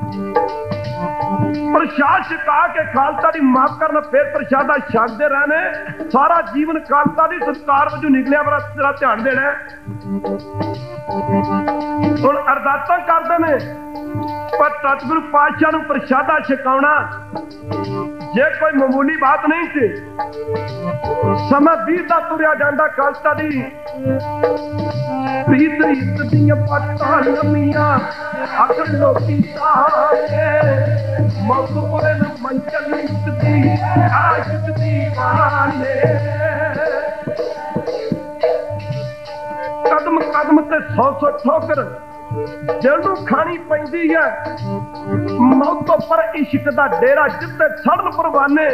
प्रसाद छका के खालसा दी माफ करना, फिर प्रसादा छकदे रहने। सारा जीवन खालसा दी संस्कार वजों निकलिया, पर तेरा ध्यान देना हुण अरदासां करदे ने पर सतगुरु पातशाह नूं प्रसादा छकाउणा जे कोई मामूली बात नहीं थी। समा बीता तुरिया जांदा खालसा दी प्रीत रीत दियां पट्टां लम्मियां अखर लोकी सारे मौत पुरे न मंचल दी आशिक दीवाने। कदम कदम ते सौ सौ ठोकर दिल नूं खानी पैंदी है, मौत पर इश्क दा डेरा जिथे सड़न परवाने।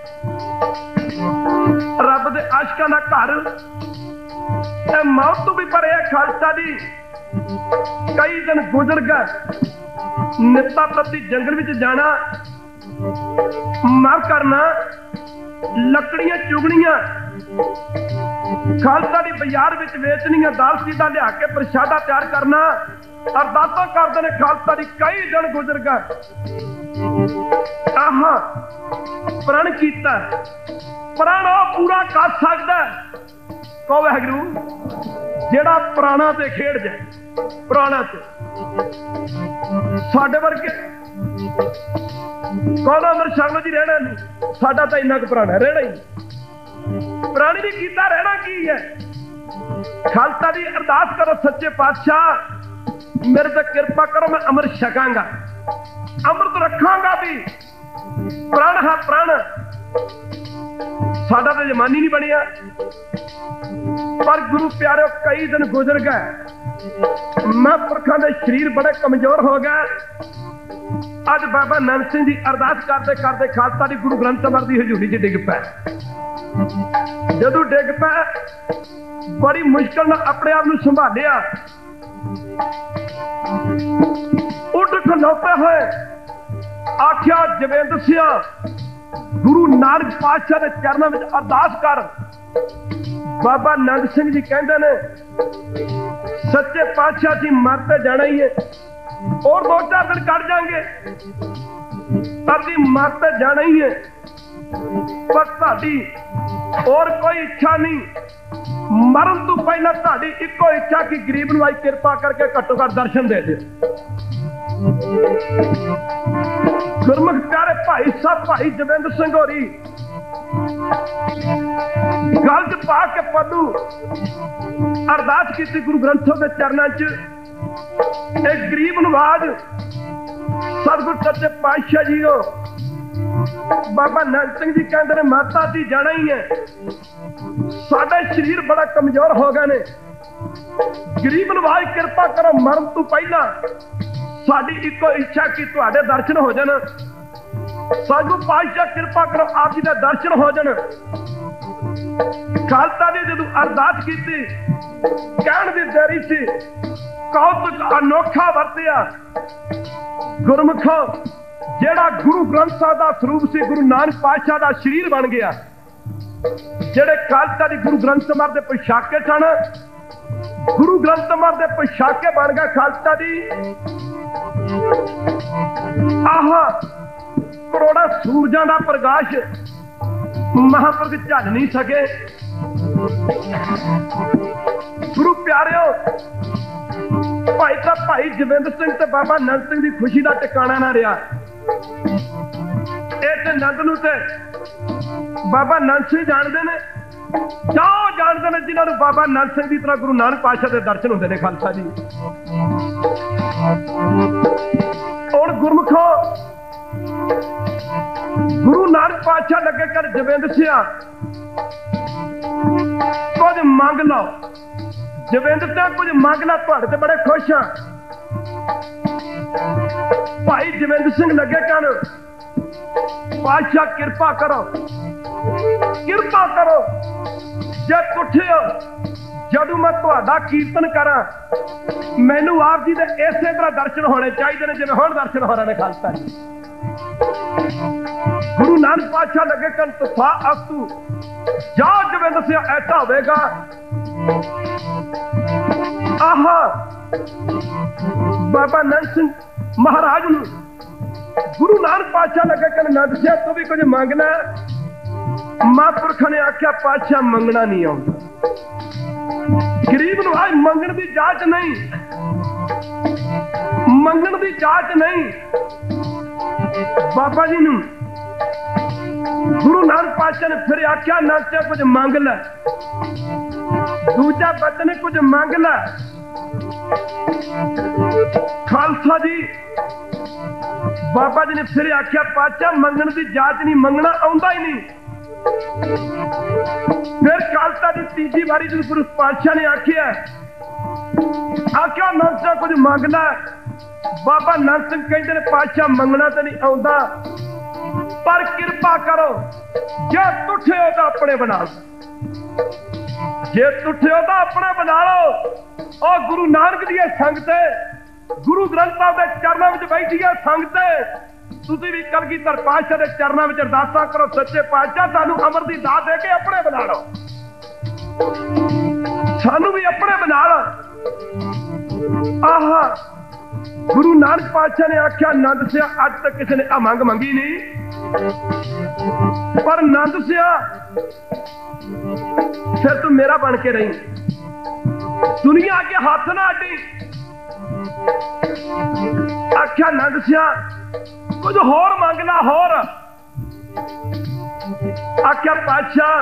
रब दे आशिकां दा घर मौत तो भी परे है खालसा दी। कई दिन गुजर गए, नित्ता प्रति जंगल विच जाना मर करना, लकड़ियां चुगनियां खालसा दी बाजार विच वेचनियां, दाल सीधा लिया के प्रसादा तैयार करना। अरदासा करदे ने खालसा दी कई दिन गुजर गए। आहा प्रण कीता, प्रण पूरा कर सकदा कहो वाहिगुरू जेड़ा प्राणा ते खेड़ जाए। प्राणा ते साडे वर्गे कौन अमर शर्मा जी रहना नहीं, साडा तो इन्ना क प्राणा रहना ही प्राणी ने कीता रहना की है। खालसा दी अरदास करो सच्चे पातशाह मेरे ते कृपा करो, मैं अमृत छकांगा, अमृत रखांगा भी, प्राण है प्राण साडा तो जमानी नहीं बनिया। पर गुरु प्यारे कई दिन गुजर गए, मैं पुरखा दे शरीर बड़े कमजोर हो गए। अज बाबा नंद सिंह जी अरदास करते करते खालसा दी गुरु ग्रंथ साहिब दी हजूरी च डिग पै। जदों डिग पै बड़ी मुश्किल नाल अपने आप नूं संभालिया, उठ खलोते हुए आख्या जवेंद्र सिंह गुरु नानक पातशाह के चरणों में अरदास कर। बाबा नंद सिंह जी कहते ने सच्चे पातशाह जी मरते जाना ही है और दो चार दिन कट जाएंगे, अभी मरते जाना ही है, पर साडी और कोई इच्छा नहीं। मरण तो पहला साडी इको इच्छा की गरीब नूं कृपा करके घट्टो घट दर्शन दे दे। गुरमुख प्यारे भाई साहब भाई जवेंद्र सिंह होरी गल च पा के पदू अरदास की गुरु ग्रंथों के चरणों च। एक गरीब नवाज सतगुरु सच्चे पातशाह जी हो बाबा नंद सिंह जी कहते हैं माता दी जाना ही है, साडे शरीर बड़ा कमजोर हो गए ने, गरीब नवाज कृपा करो मरण तो पहला साडी इको इच्छा की तुहाडे दर्शन हो जान। साधु पातशाह कृपा करो आप जी दे दर्शन हो जान। खालसा ने जदों अरदास की कहण दी देरी सी, कौतुक अनोखा वरतिया। गुरमुखो जेड़ा गुरु ग्रंथ साहिब दा स्वरूप सी, गुरु नानक पातशाह दा शरीर बन गया। जेड़े खालसा दी गुरु ग्रंथ साहिब दे पोशाके सन, गुरु ग्रंथ साहिब दे पोशाके बन गया खालसा दी। आहा करोड़ा सूरजां दा प्रकाश महापुरख झल नहीं सके। गुरु प्यारिओ, भाई तो भाई जविंदर सिंह ते बाबा नंद सिंह की खुशी का टिकाणा ना रहा। इस नंद नूं ते बाबा नंद सिंह जानते हैं, जाओ जानते हैं जिन्होंने बाबा नंद सिंह की तरह गुरु नानक पातशाह के दर्शन होते हैं। खालसा जी और गुरमुखो, गुरु नानक पातशाह लगे कर जविंदर सिंह कुछ मंग लो, जविंदर सिंह कुछ मंग लो, तुहाडे ते बड़े खुश हाँ। भाई जविंदर सिंह लगे कर पातशाह किरपा करो, किरपा करो, जे उठियो जदों मैं तुहाडा कीर्तन करा मैनू आप जी दे इसे तरह दर्शन होने चाहिए ने जिवें हुण दर्शन हो रहे ने। खालसा जी गुरु नानक पातशाह लगे कन तथा अस्तु, जा जविंदर सिंह ऐसा होगा। आहा बाबा नंद सिंह महाराज नूं गुरु नानक पातशाह लगे कन नंद सिंह तू भी कुछ मंगना। महापुरखा ने आख्या पातशाह मंगना नहीं आता, गरीब नूं आज मंगण दी जाच नहीं, मंगण दी जाच नहीं। बाबा जी नूं गुरु नानक पातशाह ने फिर आख्या नंद सिंह कुछ मंग लै, दूजा बचन कुछ मंग लै। खालसा जी बाबा जी ने फिर आख्या पातशाह मंगण दी जाच नहीं, मंगना आउंदा ही नहीं। फिर खालसा जी तीजी बारी जो गुरु पातशाह ने आख्या आख्या नंद सिंह कुछ मंग लै। बाबा नंद सिंह कहते हैं पातशाह मंगना तो नहीं आउंदा, पर किरपा करो जे तुठे हो तो अपने बना लो, जे तुठे हो तो अपने बना लो। और गुरु नानक दी संगत, गुरु ग्रंथ साहिब के चरणों में बैठी है संगत, तुसीं भी कलगीधर पातशाह के चरणों में अरदासां करो, सच्चे पातशाह सानू अमर दी दात दे के अपने बना लो, सानू भी अपने बना लो। आहा गुरु नानक पातशाह ने आख्या नंद सिंह अज तक किसी ने मंग मंगी नहीं, पर नंद सिंह फिर तू मेरा बन के रही, दुनिया के हाथ ना अड्डी। आख्या नंद सिंह कुछ होर मंगना होर। आख्या पातशाह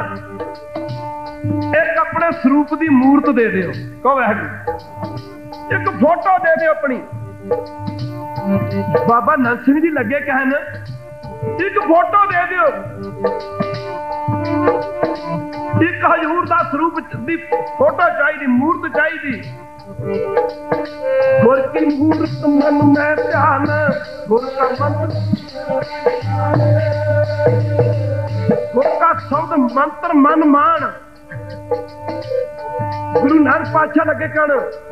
एक अपने स्वरूप की मूर्त दे दियो, कहो वाहिगुरू, एक फोटो दे दियो अपनी। बाबा नंद सिंह जी लगे कहन एक फोटो दे दियो, एक हजूर दा स्वरूप दी फोटो चाहिए, मूर्त चाहिए। गुर की मूर्त मन में ध्यान, गुर का मंत्र, गुर का शब्द मंत्र मन मान। गुरु नानक पातशाह लगे कण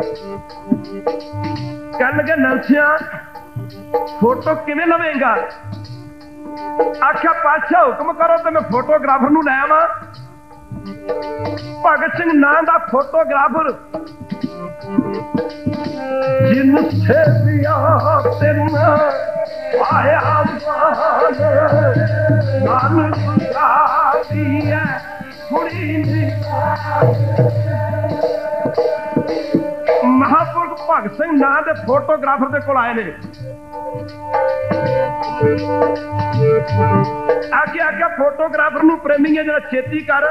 कह लगे नंद सिंह फोटो किवें लवेंगा। आख्या पातशाह हुक्म करो तो मैं फोटोग्राफर नूं लै आवां। भगत सिंह नाम दा फोटोग्राफर जिनसे दिया तेरा आया नानक दी है कुड़ी महापुरख भगत सिंह नाम के फोटोग्राफर के कोल आए ने। आके आके फोटोग्राफर नूं प्रेमी है जरा छेती कर,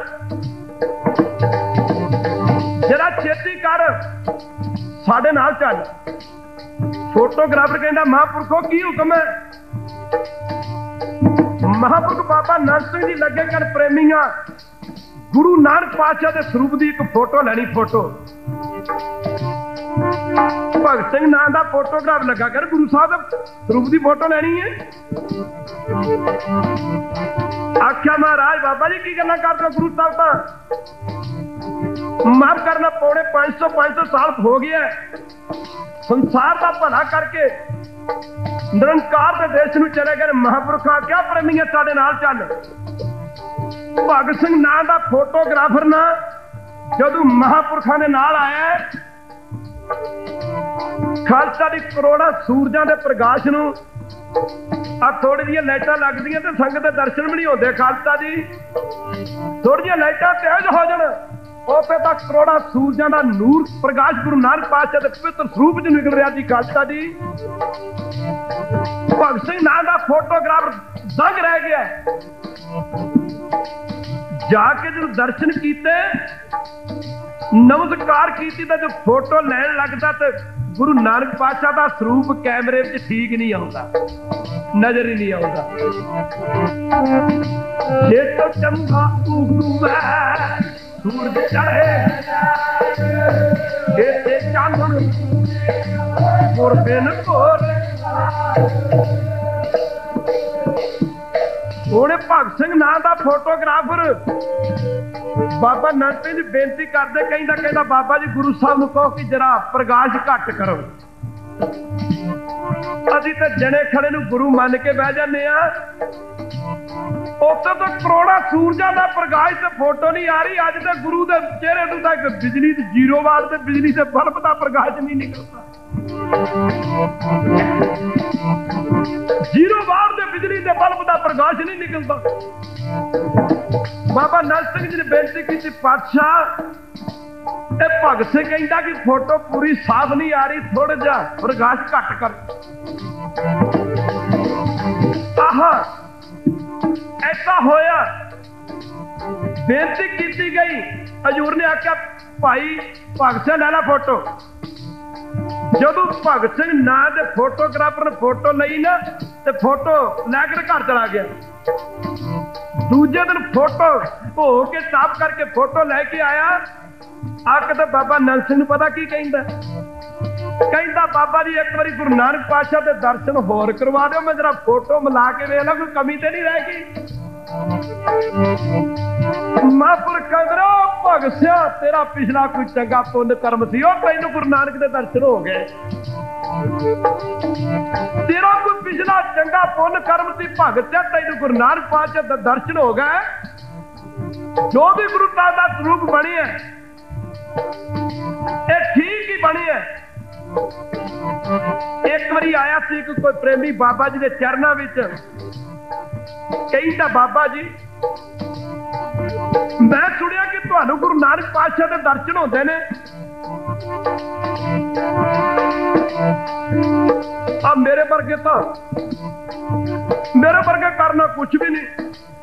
जरा छेती कर साडे नाल चल। फोटोग्राफर कहंदा महापुरखो की हुक्म है। महापुरख बाबा नंद सिंह जी लगे कर प्रेमियां गुरु नानक पातशाह के स्वरूप की एक फोटो लैनी। फोटो भगत सिंह नाम का फोटोग्राफ लगा कर गुरु साहब स्वरूप की फोटो लैनी है। आख्या महाराज बाबा जी की गल्लां करदे हो गुरु साहब तां माफ करना पौने पांच सौ पांच सौ साल हो गया संसार का भला करके निरंकार के देश में चले गए। महापुरखा क्या प्रेमी साडे नाल चल। भगत सिंह नाम का फोटोग्राफर ना जदों महापुरखा ने नाल आया खालसा दी करोड़ा सूरजां दे प्रकाश नूं आ थोड़ी जी लाइटां लगदियां ते संगत दे दर्शन भी नहीं होंदे। खालसा जी थोड़ी जी लाइटां तेज हो जाण उते तक करोड़ा सूरजां दा नूर प्रकाश गुरु नानक पातशाह दे पवित्र स्वरूप च निकल रहा जी। खालसा जी भगत सिंह नाम का फोटोग्राफर दंग रह गया। जाके जो दर्शन किए नमस्कार की जो फोटो लैन लगता तो गुरु नानक पातशाह का स्वरूप कैमरे में ठीक नहीं आता, नजर ही नहीं आता। जे तो चंगा सूरज चढ़े जे चांदन बिन कोर हुणे भगत सिंह नाम का फोटोग्राफर बाबा नानक जी बेनती करते कहता कहता बाबा जी गुरु साहब को कहो कि जरा प्रकाश घट करो। असीं तो जने खड़े नूं गुरु मान के बह जाने आ, उत्थे तो करोड़ा सूरजां दा प्रकाश ते फोटो नहीं आ रही। अज तो गुरु के चेहरे तों तां बिजली जीरो वाट ते बिजली से बल्ब का प्रकाश नहीं निकलता। जीरो वाट ते बिजली के बल्ब का प्रकाश नहीं निकलता। बाबा नानक सिंह जी ने बेनती की पातशाह भगत सिंह कहता कि फोटो पूरी साफ नहीं आ रही, थोड़ा जा प्रकाश घट कर। आहा ऐसा होया बेनती की गई। हजूर ने आख्या भाई भगत सिंह लै ला फोटो। जदों भगत सिंह नां दे फोटोग्राफर ने फोटो लई ना ते फोटो लैकर घर चला गया। दूजे दिन फोटो धो के साफ करके फोटो लैके आया। आके तो बाबा नानक सिंह पता की कहता कहता बाबा जी एक बार गुरु नानक पातशाह के दर्शन होर करवा दो, मैं जरा फोटो मिला के वेख ला कोई कमी तो नहीं रह गई। महापुर कहते भगत सिंह तेरा पिछला कोई चंगा पुण्य कर्म सी तेन गुरु नानक के दर्शन हो गए। तेरा कोई पिछला चंगा पुण्य कर्म सी भगत सिंह तेन गुरु नानक पातशाह के दर्शन हो गए। जो भी गुरु का स्वरूप बनी है ये ठीक ही बनी है। एक बारी आया सी कोई प्रेमी बाबा जी के चरणों में कहता बाबा जी मैं सुनिया कि तुहानू गुरु नानक पातशाह के दर्शन होते ने। अब मेरे वर्गे तो मेरे वर्गे करना कुछ भी नहीं,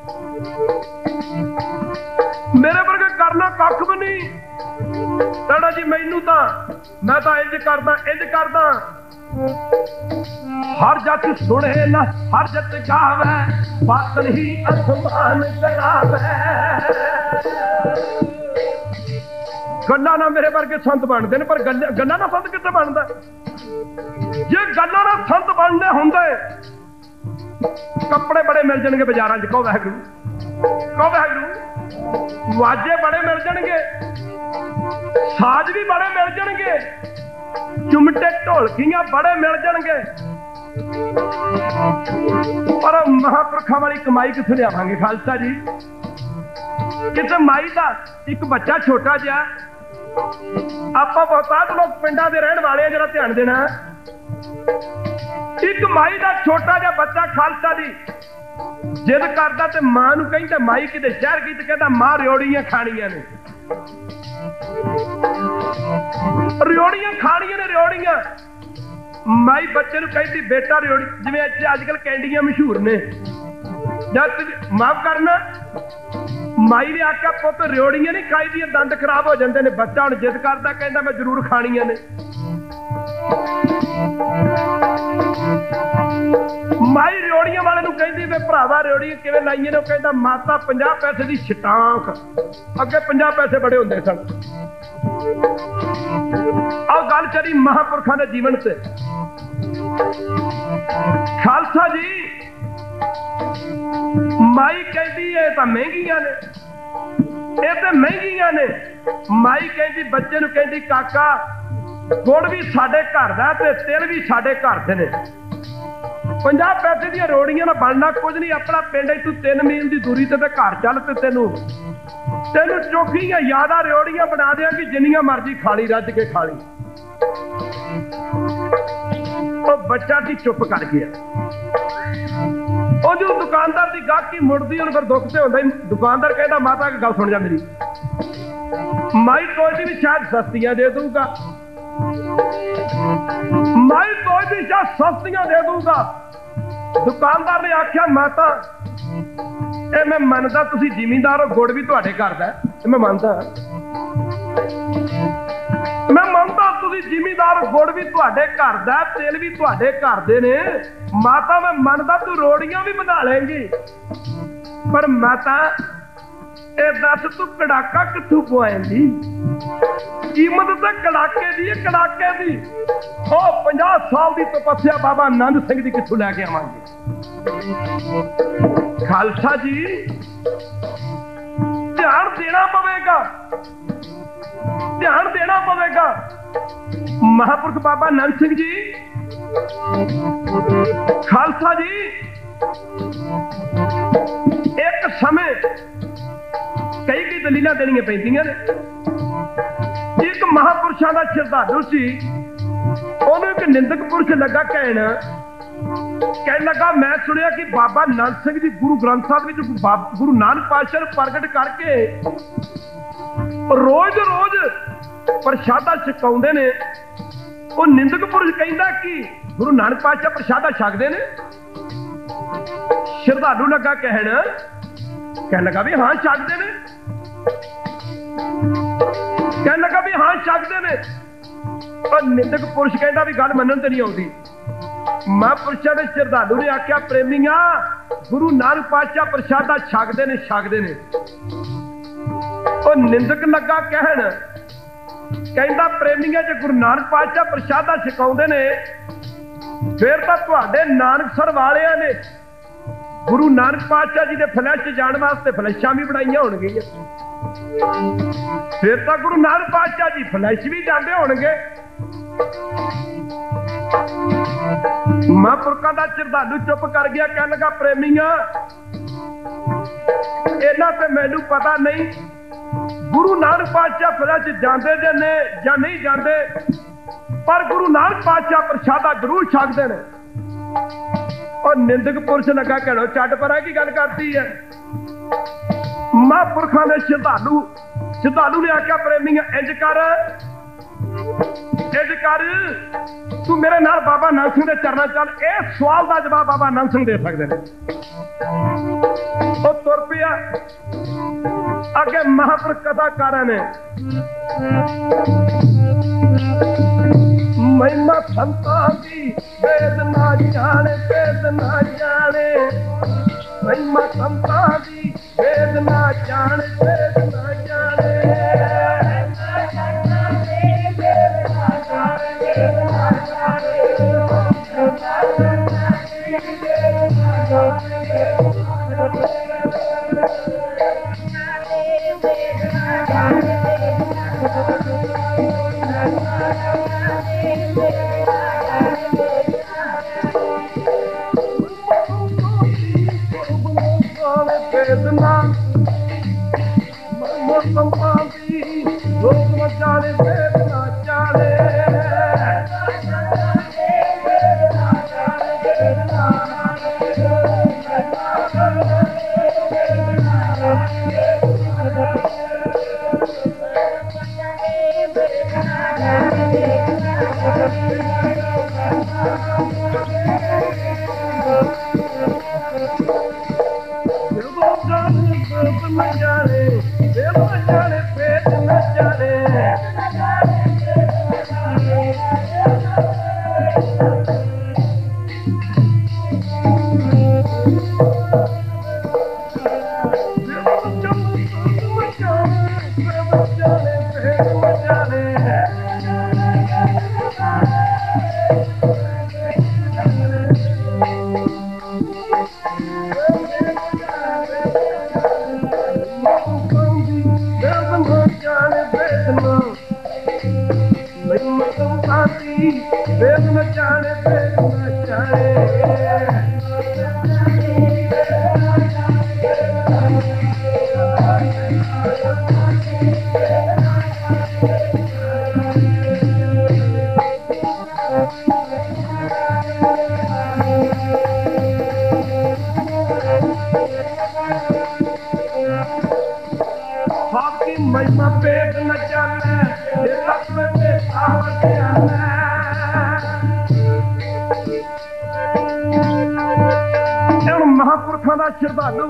मेरे वर्गे करना कख भी नहीं। कहना जी मैनू तो मैं तो इंज करदा इंज करदा। हर जत सुने ना हर जत गावे बातन ही आसमान करावे। गल्ला ना मेरे वर्गे संत बनते हैं पर गल्ला ना संत कितने बनता। जे गल्ला ना संत बनने होंगे कपड़े बड़े मिल जाएंगे बाजारों च। कहो वाहिगुरू कहो वाहिगुरू। वाजे बड़े मिल जाएंगे, साज भी बड़े मिल जाएंगे, चुमटे ढोलकियां बड़े मिल जाएंगे, पर महापुरखों वाली कमाई कितने लियावांगे। खालसा जी किस माई का एक बच्चा छोटा जिहा आप बहुतात लोग पिंडा के रहने वाले जरा ध्यान देना। एक माई का छोटा जिहा बच्चा खालसा जी जिद करता तो मां नूं कहंदा माई किते शहर गई तो कहता मां रियोड़ियां खानियां ने, रियोड़ियां खानियां ने रियोड़ियां। माई बच्चे नूं कहती बेटा रियोड़ी जिवें अजकल कैंडियां मशहूर ने जब माफ करना। माई ने आख्या पुत रियोड़ियां नहीं खाई दी दंद खराब हो जाते हैं। बच्चा हुण जिद करता कहता मैं जरूर खानियां ने। माई रियोड़ियां वाले नूं कहंदी वे भरावा रियोड़ियां किवें लाईयां ने। कहंदा माता पचास पैसे दी छटांक, अगे पचास पैसे बड़े हुंदे सन। आ गल चली महापुरखों के जीवन से। खालसा जी माई कहती है तो महंगियां ने, ये तो महंगियां ने। माई कहती बच्चे नूं कहती काका गुड़ भी साडे घर दा ते तिल भी साडे घर दे ने। पचास पैसे दी रोड़ियां ना बनना कुछ नहीं। अपना पिंड तू तीन मील की दूरी ते घर चल ते तेनू तेनू चोखियां यादा रियोड़ियां बना देंगी जिन्नियां मर्जी खाली रज के खाली। वो बच्चा की चुप कर गया। जो दुकानदार की गाहकी मुड़दी फिर दुख से होंगे। दुकानदार कहता माता की गल सुन जा मेरी, माई सोचती भी शायद सस्तियां दे दूंगा, माई सोचती शायद सस्तियां दे दूंगा। दुकानदार ने आख्या माता ए मैं मनदा तुसी जिमींदार हो, गुड़ भी तुहाडे घर दा मैं मानता, मैं मानता तुसी जिमींदार हो, गुड़ भी तुहाडे घर दा, तेल भी तुहाडे घर दे ने। माता मैं मानदा तू रोड़ियां भी बना लेंगी, पर माता ए दस तू कड़ाका कित्थों पवाएंगी? कीमत तो कड़ाके दी, कड़ाके दी। ओ पचास साल की तपस्या बाबा नंद सिंह जी कित्थों लैके आवांगे? खालसा जी ध्यान देना पवेगा, ध्यान देना पवेगा। महापुरुष बाबा नंद सिंह जी, खालसा जी एक समय कई कई दलील देनिया पैंदियां ने। एक महापुरुषों का श्रद्धालु सी, ओनू एक निंदक पुरुष लगा कहन कह लगा मैं सुनिया कि बाबा नंद सिंह जी गुरु ग्रंथ साहिब विच गुरु नानक पातशाह नूं प्रगट करके रोज रोज प्रशादा छकाउंदे ने। वो निंदक पुरुष कहंदा कि गुरु नानक पातशाह प्रशादा छकदे ने। श्रद्धालु लगा कहन कह लगा भी हाँ छकदे ने, कह लगा भी हाँ छकदे ने। पर निंदक पुरुष कहता भी गल मनन ते नहीं आउंदी। महापुरुषों ने श्रद्धालु ने आख्या प्रेमिया गुरु नानक पातशाह प्रशादा छकदे ने, छकदे ने। और निंदक लगा कहन कहता प्रेमिया जे गुरु नानक पातशाह प्रशादा छकाउंदे ने फिर तां तुहाडे नानकसर वालियां ने गुरु नानक पातशाह जी के फ्लैश जाने वास्ते फ्लैशां भी बनाइया होणगियां, फिर तो गुरु नानक पातशाह जी फ्लैश भी जाते होणगे। महापुरखों का श्रद्धालु चुप कर गया, कह लगा प्रेमिया इन्हां ते मैनू पता नहीं गुरु नानक पातशाह फ्लैश जाते जे ने जां नहीं जाते, पर गुरु नानक पातशाह प्रशादा जरूर छकदे ने। और निंदक पुरुष लगा कहना छड्ड परा की गल करती है। महापुरखों ने श्रद्धालु श्रद्धालु ने आख्या प्रेमी इंज कर इंज कर तू मेरे नाल बाबा नानक सिंह के चरणों चल, इस सवाल का जवाब बाबा नानक सिंह दे सकते हैं। वो तुर पिया अगे महापुरुष कथा कर ने महिमा संतां दी वेद ना जाने, वेद ना जाने, महिमा संतां दी वेद ना जाने, वेद ना जाने, महापुरखों का श्रद्धालु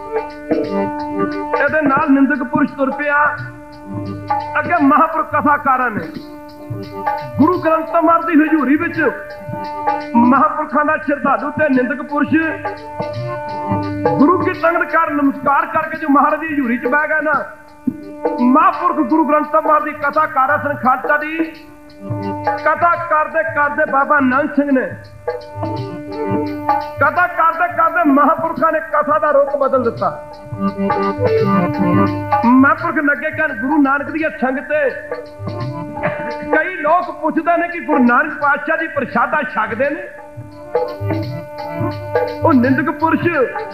ਇਹਦੇ ਨਾਲ ਨਿੰਦਕ ਪੁਰਸ਼ ਤੁਰ ਪਿਆ। ਅੱਗੇ ਮਹਾਂਪੁਰਖ ਕਥਾਕਾਰਾਂ ਨੇ ਗੁਰੂ ਗ੍ਰੰਥ ਸਾਹਿਬ ਦੀ ਹਜ਼ੂਰੀ ਵਿੱਚ ਮਹਾਂਪੁਰਖਾਂ ਦਾ ਸ਼ਰਧਾਲੂ ਤੇ ਨਿੰਦਕ ਪੁਰਸ਼ ਗੁਰੂ ਕੀ ਸੰਗਤ ਕਰ ਨਮਸਕਾਰ ਕਰਕੇ ਜੋ ਮਹਾਰਾਜ ਦੀ ਹਜ਼ੂਰੀ ਚ ਬਹਿ ਗਏ ਨਾ, ਮਹਾਂਪੁਰਖ ਗੁਰੂ ਗ੍ਰੰਥ ਸਾਹਿਬ ਦੀ ਕਥਾਕਾਰਾਂ ਸਨ। ਖਾਲਸਾ ਦੀ ਕਥਾ ਕਰਦੇ ਕਰਦੇ ਬਾਬਾ ਨਾਨਕ ਸਿੰਘ ਨੇ ਕਥਾ ਕਰਦੇ ਕਰਦੇ ਮਹਾਂਪੁਰਖਾਂ ਨੇ ਕਥਾ ਦਾ ਰੁਖ ਬਦਲ ਦਿੱਤਾ। ਮਹਾਂਪੁਰਖ ਲੱਗੇ ਕਹਿਣ ਗੁਰੂ ਨਾਨਕ ਦੀ ਸੰਗਤ। ਕਈ ਲੋਕ ਪੁੱਛਦੇ ਨੇ ਕਿ ਗੁਰੂ ਨਾਨਕ ਪਾਤਸ਼ਾਹ ਦੀ ਪ੍ਰਸ਼ਾਦਾ ਛਕਦੇ ਨੇ। ਉਹ ਨਿੰਦਕ ਪੁਰਸ਼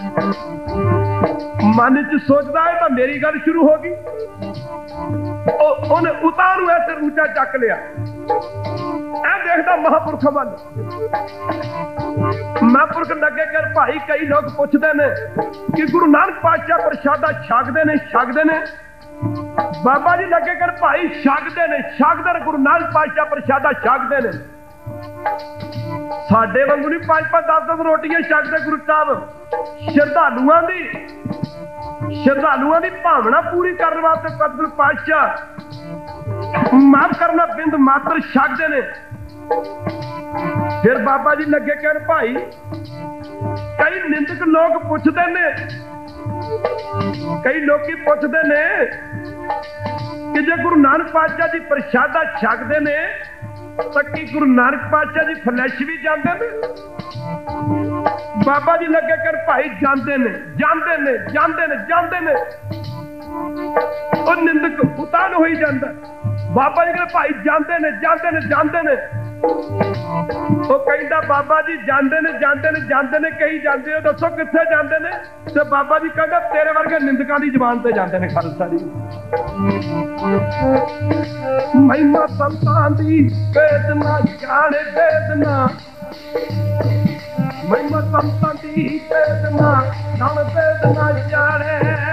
ਮਨ ਚ ਸੋਚਦਾ ਹੈ ਤਾਂ ਮੇਰੀ ਗੱਲ ਸ਼ੁਰੂ ਹੋ ਗਈ। ਉਹ ਉਹਨੇ ਉਤਾਰ ਨੂੰ ਐਸੇ ਉੱਚਾ ਚੱਕ ਲਿਆ। ਇਹ ਦੇਖਦਾ ਮਹਾਂਪੁਰਖ ਵੱਲ। ਮਹਾਂਪੁਰਖ ਲੱਗੇ ਕਰ ਭਾਈ ਕਈ ਲੋਕ ਪੁੱਛਦੇ ਨੇ ਕਿ ਗੁਰੂ ਨਾਨਕ ਪਾਤਸ਼ਾਹ ਪ੍ਰਸ਼ਾਦਾ ਛਕਦੇ ਨੇ ਛਕਦੇ ਨੇ ਬਾਬਾ ਜੀ ਲੱਗੇ ਕਰ ਭਾਈ ਛਕਦੇ ਨੇ ਛਕਦੇ ਨੇ ਗੁਰੂ ਨਾਨਕ ਪਾਤਸ਼ਾਹ ਪ੍ਰਸ਼ਾਦਾ ਛਕਦੇ ਨੇ। ਸਾਡੇ ਵਾਂਗੂ ਨਹੀਂ ਪੰਜ ਪੰਜ ਦਸ ਦਸ ਰੋਟੀਆਂ ਛਕਦੇ ਗੁਰੂ ਸਾਹਿਬ। ਸ਼ਰਧਾਲੂਆਂ ਦੀ ਸ਼ਰਧਾਲੂਆਂ ਦੀ ਭਾਵਨਾ ਪੂਰੀ ਕਰਨ ਵਾਸਤੇ ਸਤਿਗੁਰ ਪਾਤਸ਼ਾਹ ਮਾਫ ਕਰਨਾ ਬਿੰਦ ਮਾਤਰ ਛਕਦੇ ਨੇ। ਫਿਰ ਬਾਬਾ ਜੀ ਲੱਗੇ ਕਹਿਣ ਭਾਈ ਕਈ ਨਿੰਦਕ ਲੋਕ ਪੁੱਛਦੇ ਨੇ ਕਈ ਲੋਕੀ ਪੁੱਛਦੇ ਨੇ ਕਿ ਜੇ ਗੁਰੂ ਨਾਨਕ ਪਾਤਸ਼ਾਹ ਦੀ ਪ੍ਰਸ਼ਾਦਾ ਛਕਦੇ ਨੇ ਤਾਂ ਕੀ ਗੁਰੂ ਨਾਨਕ ਪਾਤਸ਼ਾਹ ਦੀ ਫਲੈਸ਼ ਵੀ ਜਾਂਦੇ ਨੇ? ਬਾਬਾ ਜੀ ਲੱਗੇ ਕਰ ਭਾਈ ਜਾਂਦੇ ਨੇ ਜਾਂਦੇ ਨੇ ਜਾਂਦੇ ਨੇ ਜਾਂਦੇ ਨੇ। ਉਹ ਨਿੰਦਕ ਉਤਾਨ ਹੋਈ ਜਾਂਦਾ। ਬਾਬਾ ਜੀ ਕਹਿੰਦੇ ਭਾਈ ਜਾਂਦੇ ਨੇ ਜਾਂਦੇ ਨੇ ਜਾਂਦੇ ਨੇ। ਉਹ ਕਹਿੰਦਾ ਬਾਬਾ ਜੀ ਜਾਂਦੇ ਨੇ ਜਾਂਦੇ ਨੇ ਜਾਂਦੇ ਨੇ ਕਹੀ ਜਾਂਦੇ ਹੋ ਦੱਸੋ ਕਿੱਥੇ ਜਾਂਦੇ ਨੇ? ਤੇ ਬਾਬਾ ਜੀ ਕਹਿੰਦਾ ਤੇਰੇ ਵਰਗੇ ਨਿੰਦਕਾਂ ਦੀ ਜ਼ੁਬਾਨ ਤੇ ਜਾਂਦੇ ਨੇ। ਖਾਲਸਾ ਜੀ ਮਹਿਮਾ ਸੰਤਾਂ ਦੀ ਵੇਦਨਾ ਜਾਣੇ ਵੇਦਨਾ ਮਹਿਮਾ ਸੰਤਾਂ ਦੀ ਵੇਦਨਾ ਨਾਲ ਵੇਦਨਾ ਜਾਣੇ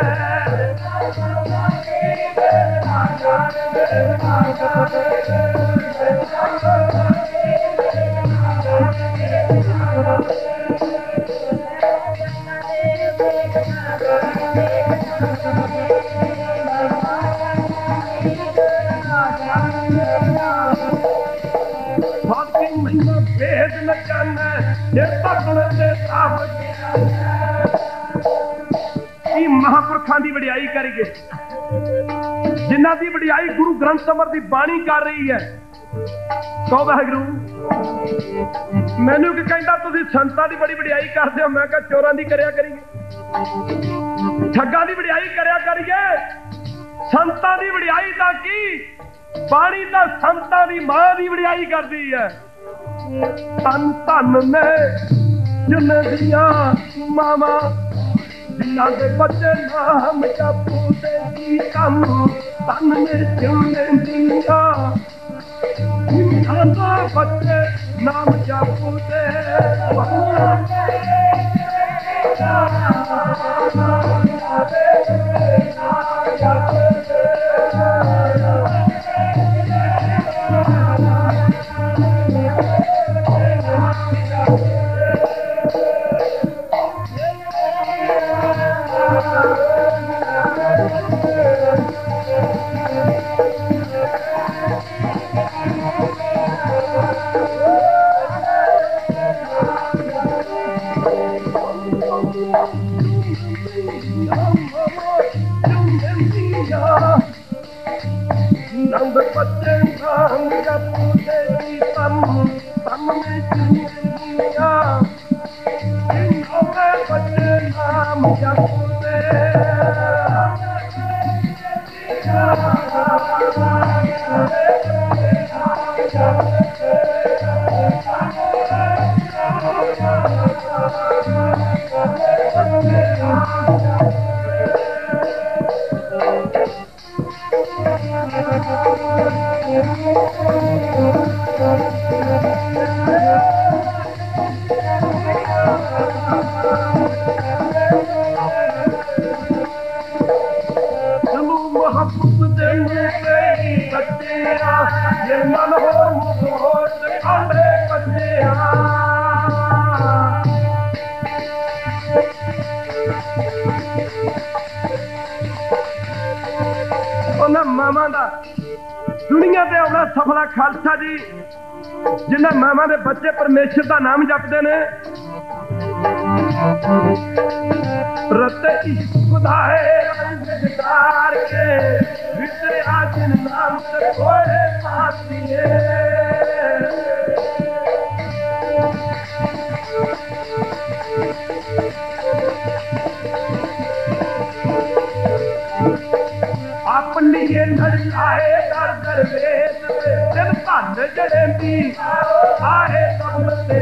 महापुरखों की वडियाई करिए जिन्हां दी वडियाई गुरु ग्रंथ ਸਾਹਿਬ ਦੀ बाणी कर रही है। कहो वाहिगुरू मैनू की कहता तुसीं संतां दी बड़ी वडियाई करदे हो। मैं कहा चोरां दी करिया करिए ठग्गां दी वडियाई करिया करिए। संतां दी वडियाई दा की बाणी दा संतां दी मां दी वडियाई करदी है। तन धन ने जिन्हां दियां मावां जिन्हां दे बच्चे नाम जपू दे जी कम तन ने जिन्हां दियां जिन्हां दे बच्चे नाम जपू दे उन्होंने मामा का दुनिया से आना सफला खालसा जी जिन्हें मामा के बच्चे परमेश्वर का नाम जपते ने रते खुदा है के विचरे आजिन नाम से कोई पाती है अपनी ये लड़ाए दर दर वेद दिन धन जड़े भी आए सब से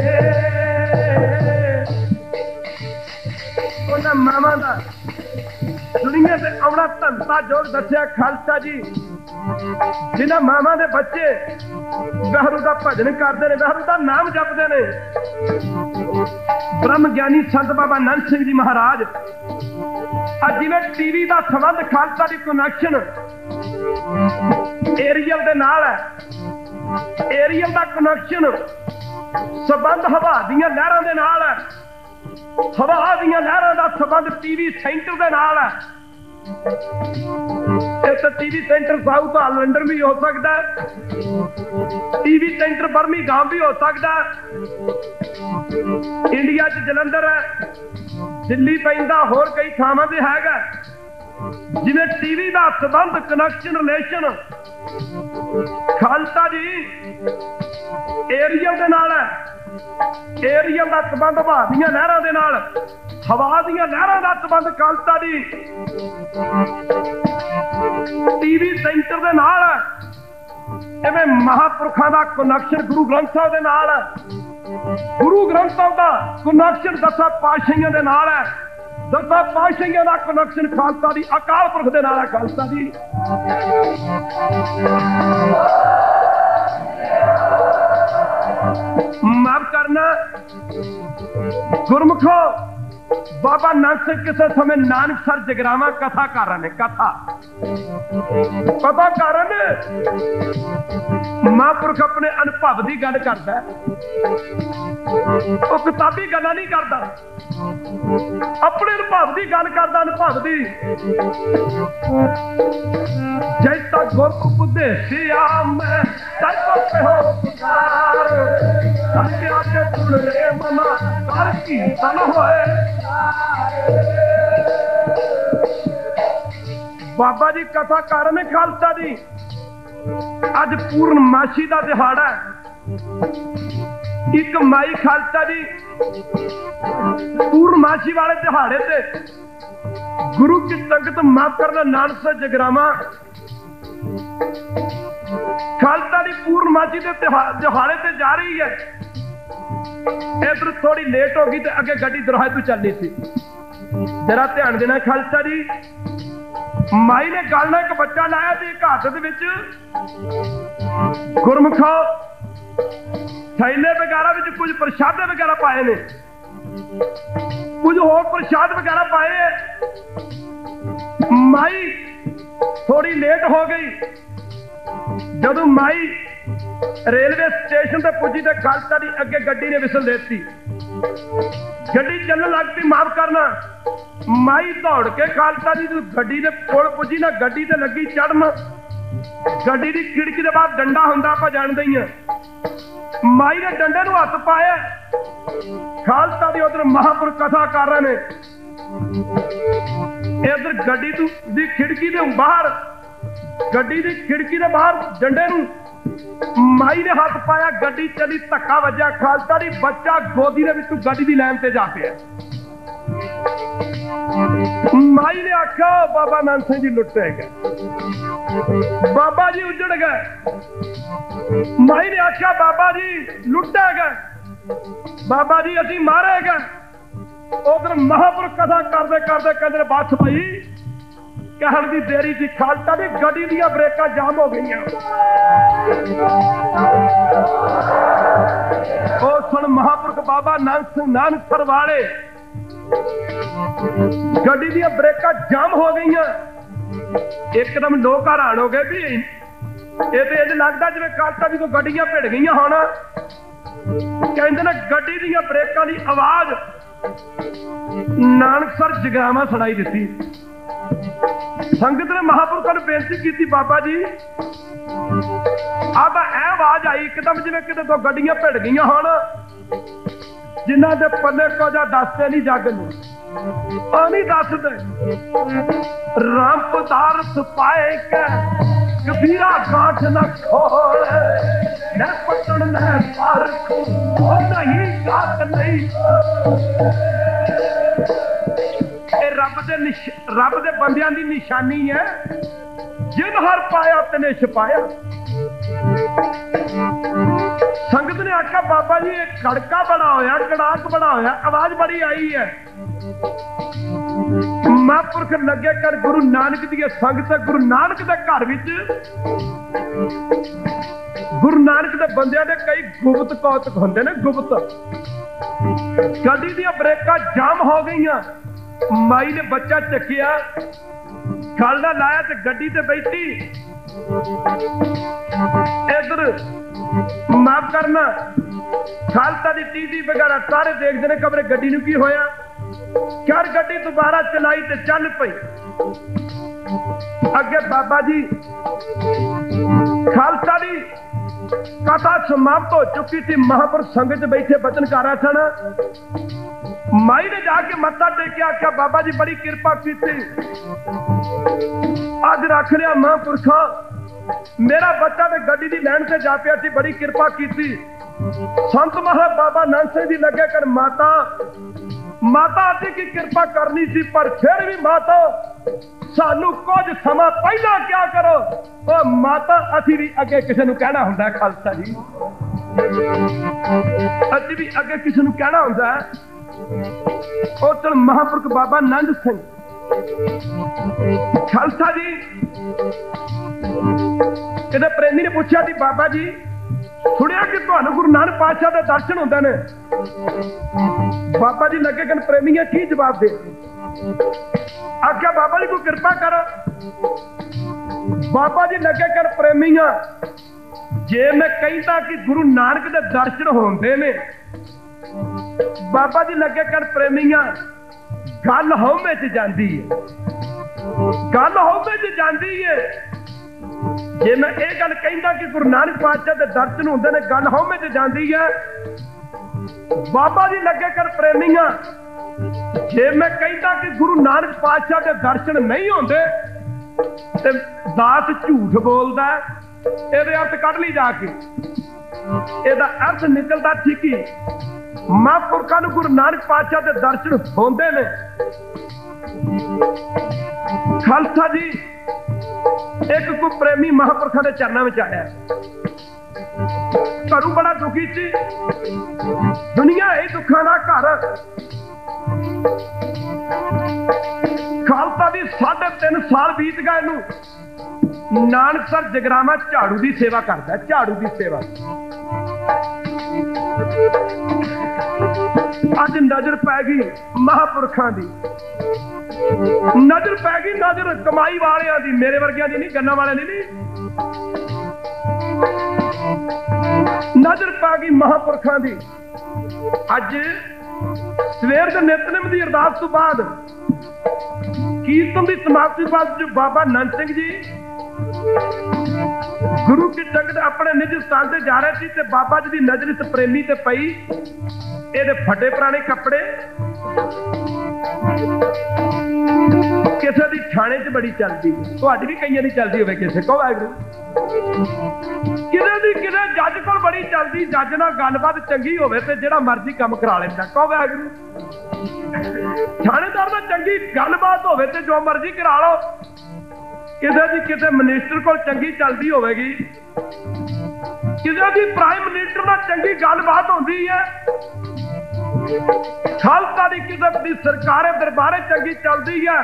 उन्हें मामा का दुनिया से आना धनता जोग दसिया खालसा जी जिन्हें मामा के बच्चे वाहगुरू का भजन करते हैं वाहगुरू का नाम जपते हैं ब्रह्म ज्ञानी संत बाबा नंद सिंह जी महाराज आज जिवें टीवी का संबंध खालसा की कनैक्शन एरियल दे नाल है एरियल का कनैक्शन संबंध हवा दियां लहरां दे नाल है हवा दियां लहरां दा संबंध टीवी सेंटर दे नाल है इस टीवी सेंटर साउथ लंडन भी हो सकता है टीवी सेंटर बर्मिंघम भी हो सकता है इंडिया च जलंधर है दिल्ली पैंदा होर कई थावां ते हैगा जिवें टीवी का संबंध connection relation Khalsa ji aerial दे नाल है एरियल का संबंध हवा दियां लहरां दे नाल हवा दियां लहरां का संबंध खालसा जी टीवी सेंटर दे नाल है इवें महापुरखों का कनैक्शन गुरु ग्रंथ साहिब दे नाल है गुरु ग्रंथ साहिब का कनैक्शन दसां पातशाहियां दे नाल है दसां पातशाहियां का कनैक्शन खालसा दी अकाल पुरख दे नाल है खालसा जी माफ करना गुरमुखो बाबा नानक सिंह किसी समय नानक सर जगरावा कथा कर रहे कथा कथा कर रहे महापुरख अपने अनुभव की गल करता वो किताबी गल नहीं करता अपने अनुभव की गल करता अनुभव की जैसा गुर उपदेसिया मैं तैसा हो पुकार करके आके सुन रे मना कर कीर्तन होए बाबा जी कथा कर रहे खालसा जी अज पूर्णमासी का दिहाड़ा है एक माई खालसा जी पूर्णमासी वाले दिहाड़े से गुरु की संगत माफ करना नानक सर जगरावा खालसा जी पूर्णमासी के दिहाड़े से जा रही है इधर थोड़ी लेट हो गई तो अगे गड्डी दरवाजे तो चलनी थी जरा ध्यान देना खालसा जी माई ने गल ना एक बच्चा लाया थी एक हाथ गुरमुखो थैले वगैरह कुछ प्रसादे वगैरह पाए ने कुछ होर प्रसाद वगैरह पाए माई थोड़ी लेट हो गई जदों माई रेलवे स्टेशन पे पुजी तो खालसा दी अगे गड्डी ने विसल देती गड्डी चलने लगती माफ करना माई दौड़ के खालसा दी गड्डी के कोल पुजी ना गड्डी ते लगी चढ़न गड्डी की खिड़की के बाद डंडा हुंदा आपां जानदे ही हां माई ने डंडे नूं हत्थ पाया खालसा दी उधर महापुरख कथा कर रहे ने इधर गड्डी दी खिड़की दे बाहर गड्डी दी खिड़की दे बाहर डंडे नूं माई ने हाथ पाया गड्डी चली धक्का वजया खालसा दी बच्चा गोदी दे विचों गड्डी दी लाइन ते जा पिया माई ने आख्या बाबा नानक सिंह जी लुटे गए बाबा जी उजड़ गए माई ने आख्या बाबा जी लुटे गए बाबा जी असी मारे गए उधर महापुरख कथा करते करते कहते बस भाई कहण की देरी थी खालसा दी गड्डी दी ब्रेकां जाम हो गई सुन महापुरख बाबा नानक सिंह नानक सर वाले गड्डी दी ब्रेकां जाम हो गई एकदम लोग हैरान हो गए भी ये तो इंज लगता जिवें खालसा जी को गड्डियां भिड़ गई होना कहते ने गड्डी दी ब्रेकां दी आवाज नानक सर जगरावा सुनाई दी संगत ने महापुरुषों ने बेनती की, बाबा जी आदा ऐ आवाज आई एकदम जिवें किते तो गड्डियां भिड़ गई होण, जिन्हां दे पल्ले कुछ दसदे नहीं जग नूं, ओ नहीं दसदे। राम पदार्थ पाए के कबीरा गांठ न खोले, न पटन न पारखू नहीं गात नहीं। रब दे रब दे बंदियां दी निशानी है, जिन हर पाया तेने छपाया। संगत ने आख्या बाबा जी एक खड़का बड़ा होया, कड़ाक बड़ा होया, आवाज बड़ी आई है। महापुरख लगे कर गुरु नानक दी संगत, गुरु नानक दे घर विच गुरु नानक दे बंदियां दे कई गुप्त कौतक हुंदे ने। गुप्त गड्डी दी ब्रेकां जाम हो गईयां, माई ने बच्चा चकिया, गल ना लाया ते गड्डी ते बैठी। इधर माफ करना खालसा दी टीवी वगैरह सारे देखते ने खबरे गड्डी नूं की होया। कर गड्डी दोबारा चलाई ते चल पई। अगे बाबा जी खालसा दी कथा समाप्त हो चुकी थी, महापुरुष संगत च बैठे बचन कर रहे सन। माई ने जाके मत्था टेकिया, आख्या बाबा जी बड़ी कृपा की, अज रख लिया महापुरखा, मेरा बच्चा तो गड्डी की लैन से जा पिया, बड़ी कृपा की। संत महा बाबा नानक सिंह जी लगे कर माता माता अति की कृपा करनी सी, पर फिर भी माता सानू कुछ समा पहला क्या करो। ओ माता असी भी अगे किसी नूं कहना हुंदा है, खालसा जी असी भी अगे किसी नूं कहना हुंदा है। ओ चल महापुरख बाबा नंद सिंह खालसा जी कहते प्रेमी ने पूछा कि बाबा जी सुनिया कि तुहानू गुरु नानक पातशाह दे दर्शन होंदे ने। बाबा जी लगे कन प्रेमियां की जवाब दे। आख्या बाबा जी को कृपा करो। बाबा जी लगे कर प्रेमियां जे मैं कहता कि गुरु नानक दे दर्शन होंदे ने, बाबा जी लगे कर प्रेमियां गल हौमे च जांदी है, गल हौमे च जांदी है। जे मैं ये गल कहता कि गुरु नानक पातशाह दे दर्शन होंदे ने, गल हौमे च जांदी है। बाबा जी लगे कर प्रेमियां जे मैं कहता कि गुरु नानक पातशाह दे दर्शन नहीं होंदे ते दास झूठ बोलदा। ਇਹਦੇ अर्थ कढ़ ली जाके, ਇਹਦਾ अर्थ निकलता ठीक ही। महापुरखों नूं गुरु नानक पातशाह दे दर्शन होंदे ने। खालसा जी एक को प्रेमी महापुरखों के चरणों में आया, घरों बड़ा दुखी सी, दुनिया है दुखों का घर। खालसा भी साढ़े तीन साल बीत गए नूं नानकसर जगरामा झाड़ू की सेवा करता, झाड़ू की सेवा। अज नजर पै गई महापुरखों की, नजर पै गई नजर कमाई वालियां दी, मेरे वर्गियां दी नहीं, गन्ना वाले दी नहीं। नजर पै गई महापुरखों की। अज सवेर के नितनेम की अरदास तो बाद कीर्तन की समाप्ति बाद जो बाबा नंद सिंह जी गुरु की जगत अपने निज स्थान से जा रहे थे ते बाबा जी की नजर इस प्रेमी ते पई। ये फटे पुराने कपड़े किसी की थाने च बड़ी चलती है, तुहाडी भी कई नहीं चलती होवे, किसी को वाहिगुरू किसी की किसी जज को बड़ी चलती, जज नाल गलबात चंगी होवे ते जिहड़ा मर्जी काम करा लैंदा। को वाहिगुरू थानेदार नाल चंगी गलबात होवे ते जो मर्जी करा लो। किसी की किसी मिनिस्टर को चंगी चलती होगी, किसी की प्राइम मिनिस्टर नाल चंगी गलबात होंदी है, खालसा की किसी की सरकार दरबारे चंगी चलती है।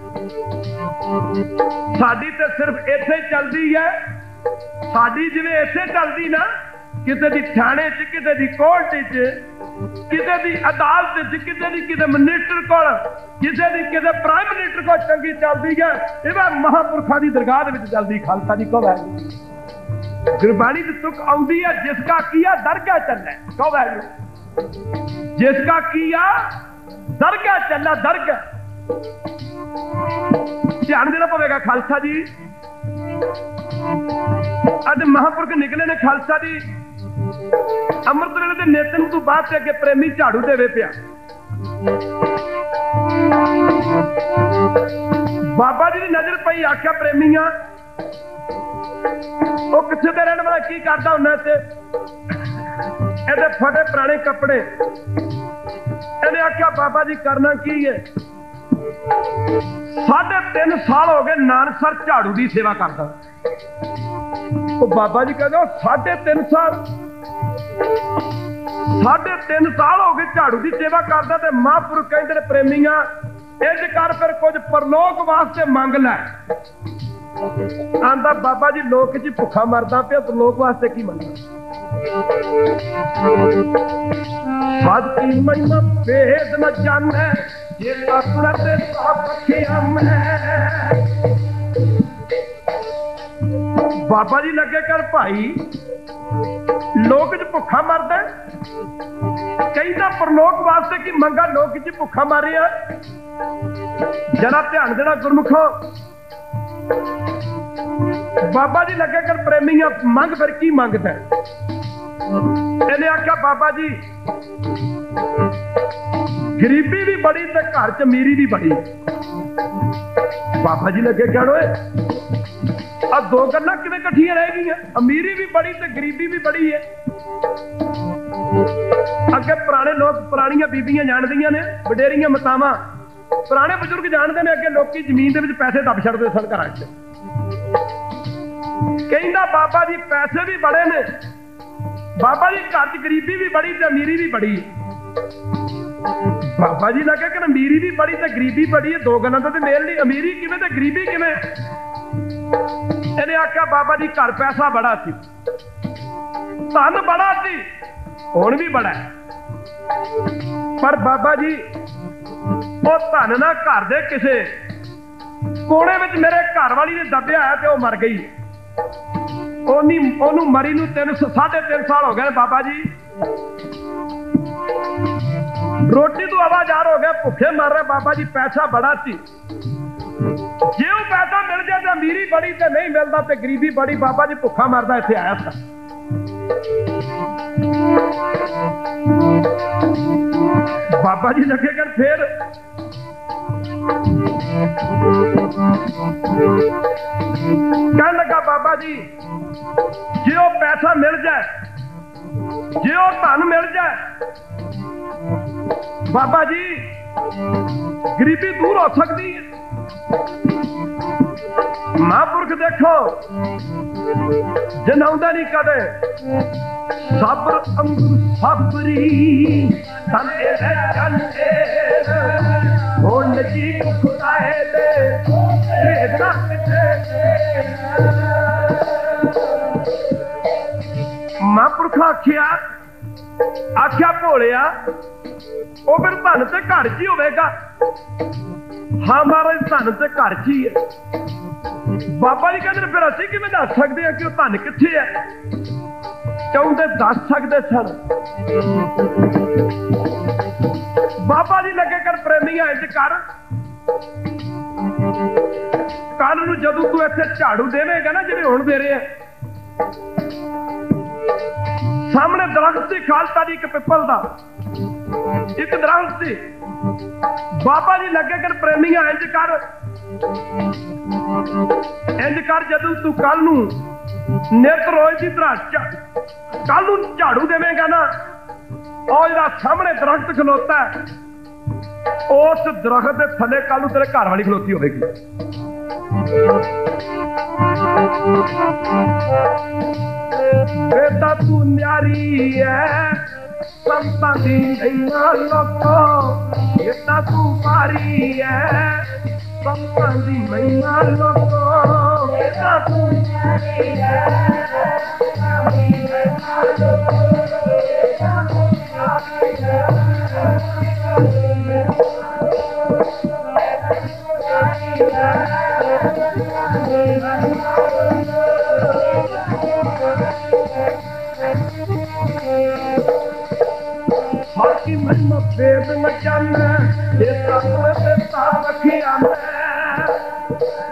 साडी ते सिर्फ इत्थे चलती है, साडी जिवें इत्थे चलती ना, किसी की थाने च, किसी की कोर्ट च, किसी की अदालत च, किसी की किसी मिनिस्टर को, किसी की किसी प्राइम मिनिस्टर को चंगी चलती है। ये महापुरखों की दरगाह दे विच चलदी। खालसा जी को वाहिगुरू गुरबाणी च तुक आउंदी है, जिसका किया दरगाह चले। को वाहिगुरू जिसका किया दरगाह चला, दरगाह ध्यान देना पवेगा खालसा जी। अज महापुरख निकले ने खालसा जी अमृत वेले दे नेतन तू बाद से अगे प्रेमी झाड़ू देवे पिया। बाबा जी की नजर पई आख्या प्रेमिया वो किथे दे रहने वाला की करदा हुंदा इत्थे एदे फटे पुराने कपड़े। इहने आख्या बाबा जी करना की है साढ़े तीन साल हो गए नानसर झाड़ू की सेवा करदा। वो बाबा जी कहते साढ़े तीन साल साढ़े तीन साल हो गए झाड़ू की सेवा करदा ते महापुरुष कहंदे ने प्रेमिया इंज कर फिर कुछ परलोक वास्ते मंग लै। आंदा बाबा जी लोक च भुखा मरदा पिया परलोक वास्ते की मंगना। सद की महिमा भेद न जाने ये अपना ते साखिया में। बाबा जी लगे कर भाई लोक च भुखा मरदा कहना परलोक वास्ते की मंगा लोक च भुखा मारिया। जरा ध्यान देना गुरमुखो बाबा जी लगे कर प्रेमिया मंग फिर की मंगदा। इन्हें आख्या बाबा जी गरीबी भी बड़ी ते घर च अमीरी भी बड़ी। बाबा जी लगे कहनो आ दो गल्लां किवें इकट्ठियां रह गईयां अमीरी भी बड़ी ते गरीबी भी बड़ी है। अगे पुराने लोग पुरानियां बीबियां जानदियां ने वडेरियां मतावां पुराने बजुर्ग जानते हैं अगे लोग जमीन के पैसे दब छड़ते सन घर च। कहना बाबा जी पैसे भी बड़े ने बाबा जी घर च गरीबी भी बड़ी ते अमीरी भी बड़ी। बाबा जी लगे कि अमीरी भी बड़ी ते गरीबी बड़ी है दो गल्लां तो मेल नहीं। अमीरी किवें ते गरीबी किवें। इन्हें आख्या बाबा जी घर पैसा बड़ा सी धन बड़ा सी हुण भी बड़ा है पर बाबा जी वो धन ना घर दे किसे कोने में मेरे घर वाली ने दबिया है तो मर गई। ओनू मरी नू तीन साढ़े तीन साल हो गए बाबा जी रोटी तो आवाजार हो गया भुखे मर रहे। बाबा जी पैसा बड़ा सी जे वो पैसा मिल जाए तो अमीरी बड़ी तो नहीं मिलता तो गरीबी बड़ी। बाबा जी भुखा मरदा इत्थे आया था। बाबा जी लगे कर फिर कह लगा बाबा जी जे वो पैसा मिल जाए जे वो धन मिल जाए बाबा जी गरीबी दूर हो सकती है। महापुरख देखो जनाउंदा नहीं कदे सब्र अंगुर सबरी धन ए जन हो नजीक खुदाए दे भेदना महापुरख आखिया आख्या भोलिया वो फिर धन ते घर च ही होगा। हाँ महाराज धन ते घर च ही है। बाबा जी कहते फिर असं किवें दस सकते हैं कि वो धन कित्थे है। चाहते दस सकते सन। बाबा जी लगे कर प्रेमिया इंज कर कल नूं जदों तू इत्थे झाड़ू देवेगा ना जिवें हुण दे रहे हैं सामने दरख्त सी खालसा जी एक पिपल दा एक दरख्त सी। बाबा जी लगे कर प्रेमिया इंज कर इंज कर जदों तू कल नूं नित रोज की तरह कल नूं झाड़ू देवेगा ना और जिहड़ा सामने दरख्त खलोता है उस दरख्त के थले कल नूं तेरे घर वाली खलोती होगी। बेटा तू न्यारी है संतां दी नैना लोको बेटा तू मारी है संतां दी नैना लोको बेटा तू न्यारी है संतां दी नैना लोको बेटा तू न्यारी बाकी महिमा भेद न जाने ये तत्व से ताकि आने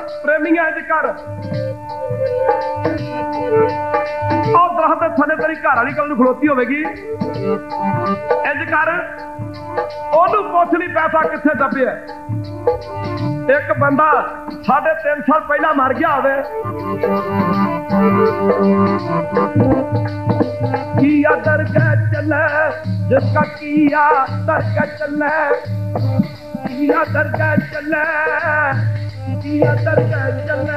प्रेमिया इंज कर दरख्त के थले तेरी घर वाली कल खलोती होगी, इंज कर ओनू पुछ ली पैसा किथे दबिया। एक बंदा साढ़े तीन साल पहला मर गया होवे, किया दरगाह चले जिसका किया दरगाह चले, किया दरगाह चले, किया दरगाह चले,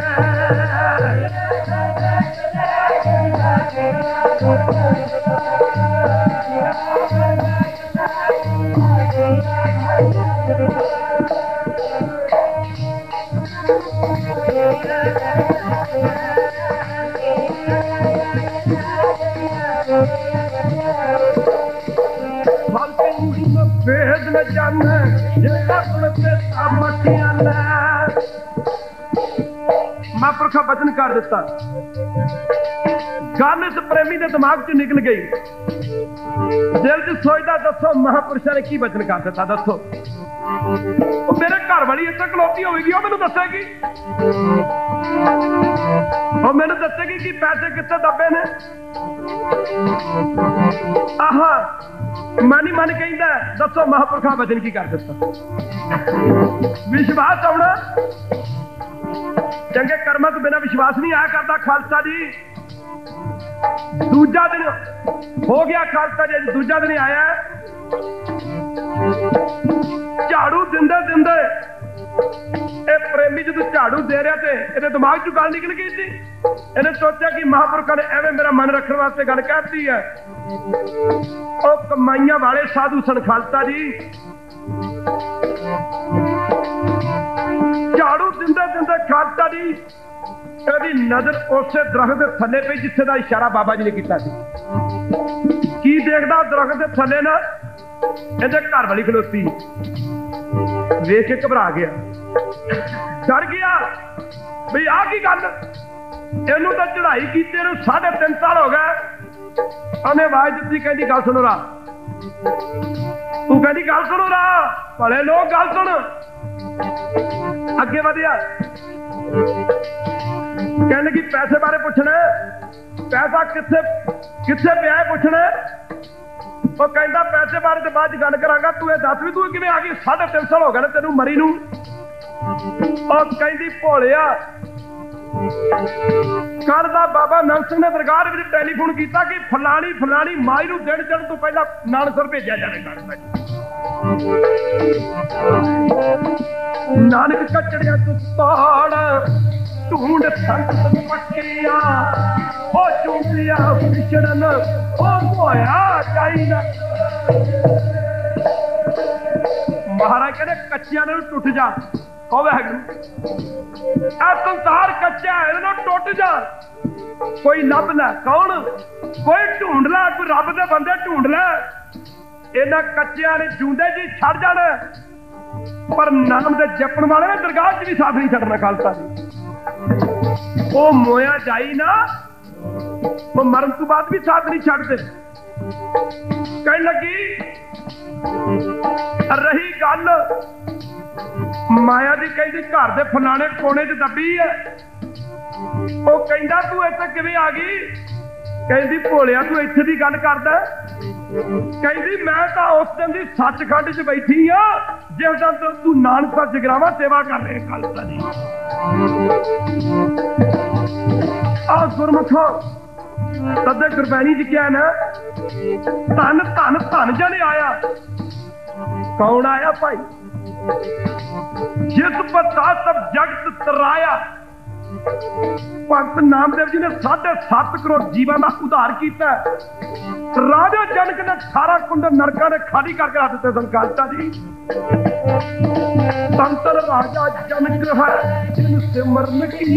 भेद न जाने महापुरखा वचन कर दिता। गल इस प्रेमी के दिमाग च निकल गई, दिल च सोचता दसो महापुरुषों ने की वचन कर दिता, दसो मेरे घर वाली इतने खलोती होगी, मैनू दसेगी, मैनू दसेगी कि पैसे कितने दबे ने। आहा मन ही मन कहता दसो महापुरखा वचन की कर दिता। विश्वास आना चंगे कर्मां तो बिना विश्वास नहीं आया करता। खालसा जी दूजा दिन हो गया, खालसा जी दूजा दिन आया, झाड़ू दिंदे दिंदे प्रेमी जो झाड़ू दे रहा थे ये दिमाग चो गल निकल गई थी। इन्हें सोचा कि महापुरखा ने एवं मेरा मन रखने वास्ते गल कहती है। ओ कमाइया वाले साधु सन खालसा जी, झाड़ू दिंदे दिंदे खालसा जी एदी नजर उसे दरख्त के थले पे जिथे का इशारा बाबा जी ने किया सी। की देखदा दरख्त के थले ना इहदे घर वाली खलोती, वेख के घबरा गया, डर गया भाई आ की गल, इनू तो चढ़ाई की साढ़े तीन साल हो गए। उन्हें आवाज दी कहती गल सुनो रा, तू कहती गल सुनो रा, भले लोग गल सुन। अगे वधिया कहने लगी पैसे बारे पूछना, पैसा किथे किथे पिया पूछना। वो कहता पैसे बारे तो बाद गल करांगा, तू ये दस भी तू किवें आ गई, साढ़े तीन साल हो गए तेनू मरी नू। और कहती भोलिया कल दा बाबा नानक सिंह ने दरगाह में टेलीफोन किया कि फलानी फलानी माई नू दिन चढ़ तो पहला नानकसर भेजा जाए। नानक कचड़िया तू ताड़ ढूंढ संत पक्किया, ओ चूंटिया विछड़न ओ होया चाहिदा। महाराज कहते कच्चिया ने टुट जा, संसार कच्चा है टुट जा, कोई लभ लै, कौन कोई ढूंढ लै, कोई रब दे बंदे ढूंढ लै। इन्हां कच्चिया ने जूंदे जी छड़ जाना, पर नाम दे जपण वाले ने दरगाह च भी साथ नहीं छड़ना। खालसा जी वो मोया जाई ना, वो मरण तो बाद भी साथ नहीं छड़ते। कहने लगी रही गल माया दी, कहती घर दे फलाने कोने च दबी है। वो कहता तू इत्थे किवें आ गई, कहती भोलिया तू इत्थे दी गल करदा। कहती मैं तो उस दिन दी सचखंड च बैठी हाँ जिस दिन तू नानकसर जगरावा सेवा कर रहे। खालसा जी आ गुरमुखो तदे गुरबैनी च क्या ना, धन धन धन जने आया। कौन आया भाई? जिस बता सब जगत तराया। भगत नामदेव जी ने साढ़े सत्त करोड़ जीवन का उधार किया। राजा जनक ने अठारह कुंड नरका ने खाली करके रख दिते सन। खालसा जी संतर राजा जनक है जिन सिमरन की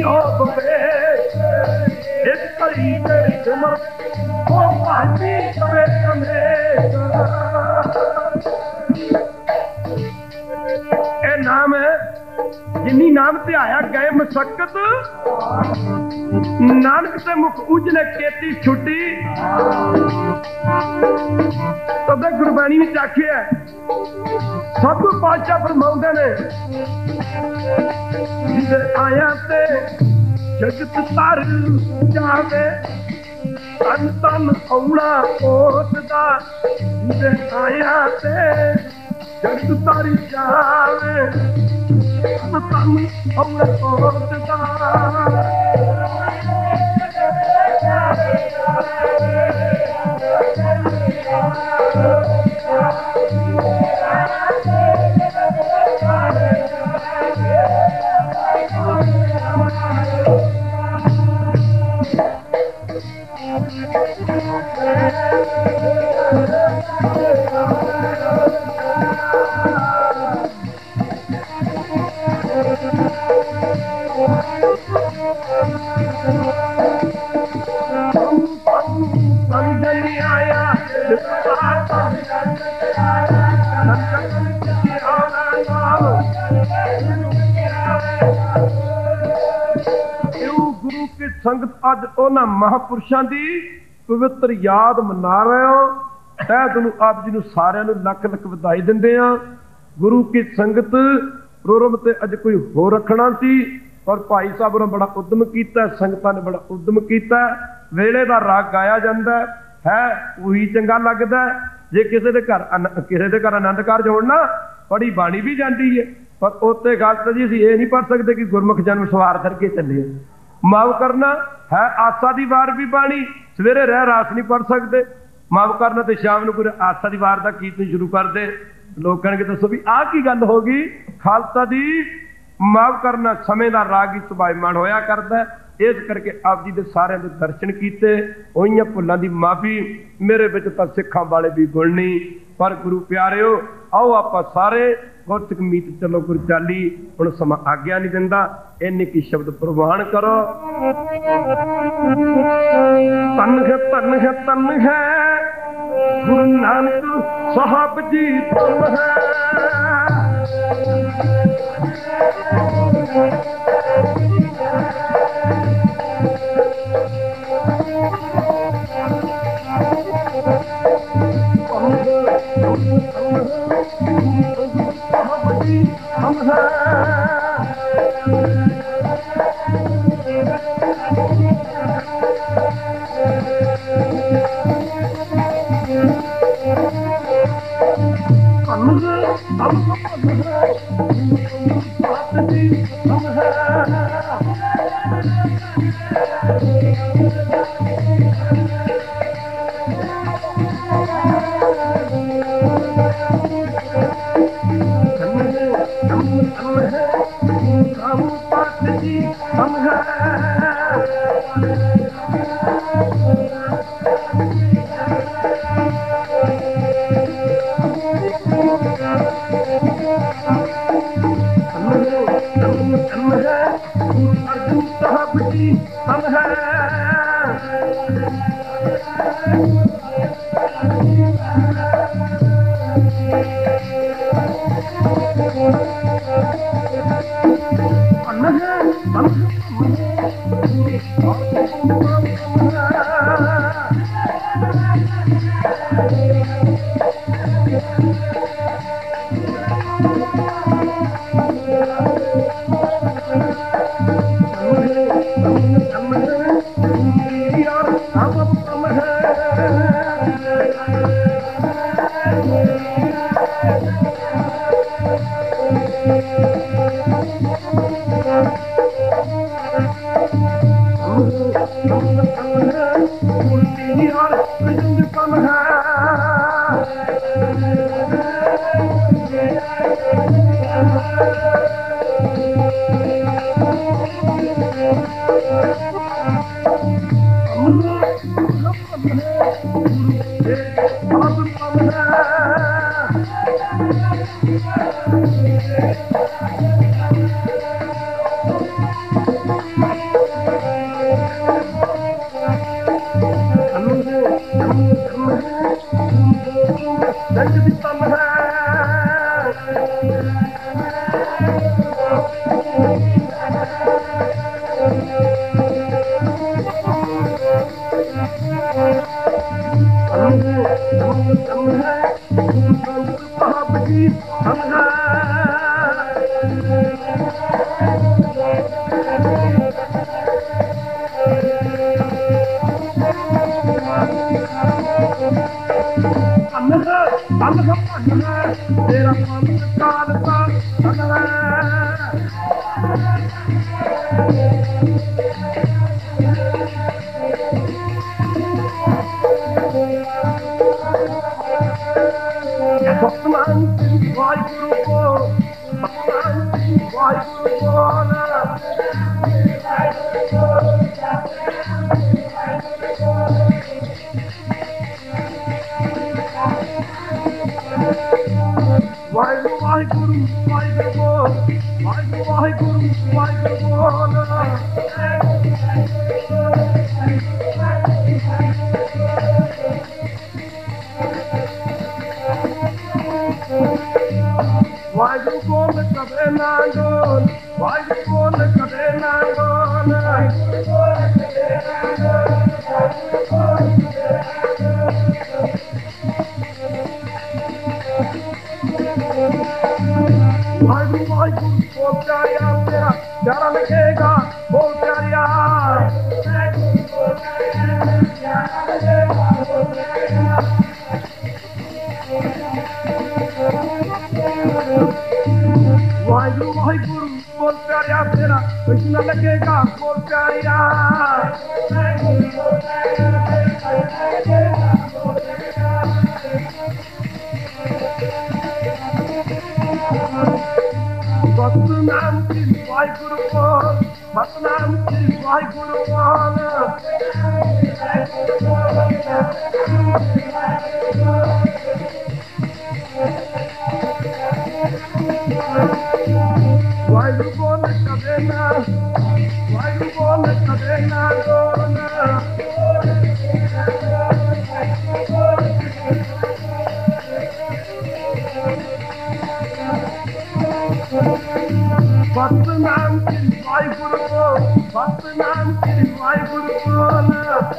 एक करी सिमर ओ भाती करे ए नाम है जिनी नाम ते आया गए मशक्कत नानक ते मुख उजले केती छुट्टी। तब गुरबाणी में आखिया सतगुर पातशाह फरमाउंदे ने जिदे आया ते जगत तर जावे तन तन औला ओसदा जिदे आया ते जगत तर जावे तन तन औला ओसदा। संगत अज उन्हां महापुरुषों की पवित्र याद मना रहे हो तै तुहानूं आप जी नूं सारिआं नूं लख लख वधाई दिंदे आ। गुरु की संगत प्रोग्राम ते अज कोई होर रखना सी पर भाई साहब ने बड़ा उद्यम किया, संगतां ने बड़ा उद्यम किया। वेले दा राग गाया जाता है वही चंगा लगता है। जे किसी के घर किसी के घर आनंद कारज होना बड़ी बाणी भी जाती है पर उत्ते गल तो जी असीं ये नहीं पढ़ सकते कि गुरमुख जन्म सवार करके चले। माफ करना है आसा दी वार भी बाणी सवेरे रह रात नहीं पढ़ सकते। माफ करना तो शाम को पूरे आसा दी वार का कीर्तन शुरू कर दे। लोग कहेंगे दसो भी आ की गल होगी। खालसा दी माफ करना समय का राग ही सुभाईमान होया करता है। इस करके आप जी के सारे दे दर्शन किए उहियां भुलों की माफी। मेरे विच तां सिखां वाले भी गुण नहीं पर गुरु प्यारिओ आओ आप सारे गुरसिख मीत चलो गुरु चाली। हुण समा आग्या नहीं दिंदा इन्ने की शब्द प्रवान करो। तन है तन है तन है गुरु नानक साहब जी तन है। प्याया सतनाम श्री वाहिगुरु बोल, सतनाम श्री वाहिगुरु बोल। वाहिगुरु बोल कदे ना, वाहिगुरु बोल कदे ना रोना। सतनाम श्री वाहिगुरु बोल, सतनाम श्री वाहिगुरु बोल।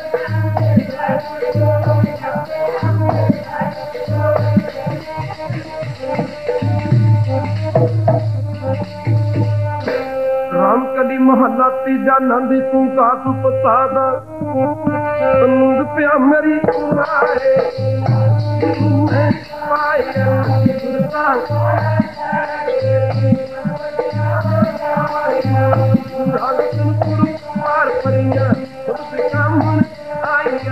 राम कली महला तीजा नंदी तू का सुप्रसाद नंद प्या मेरी उड़ाए पाया कुमार परिया आई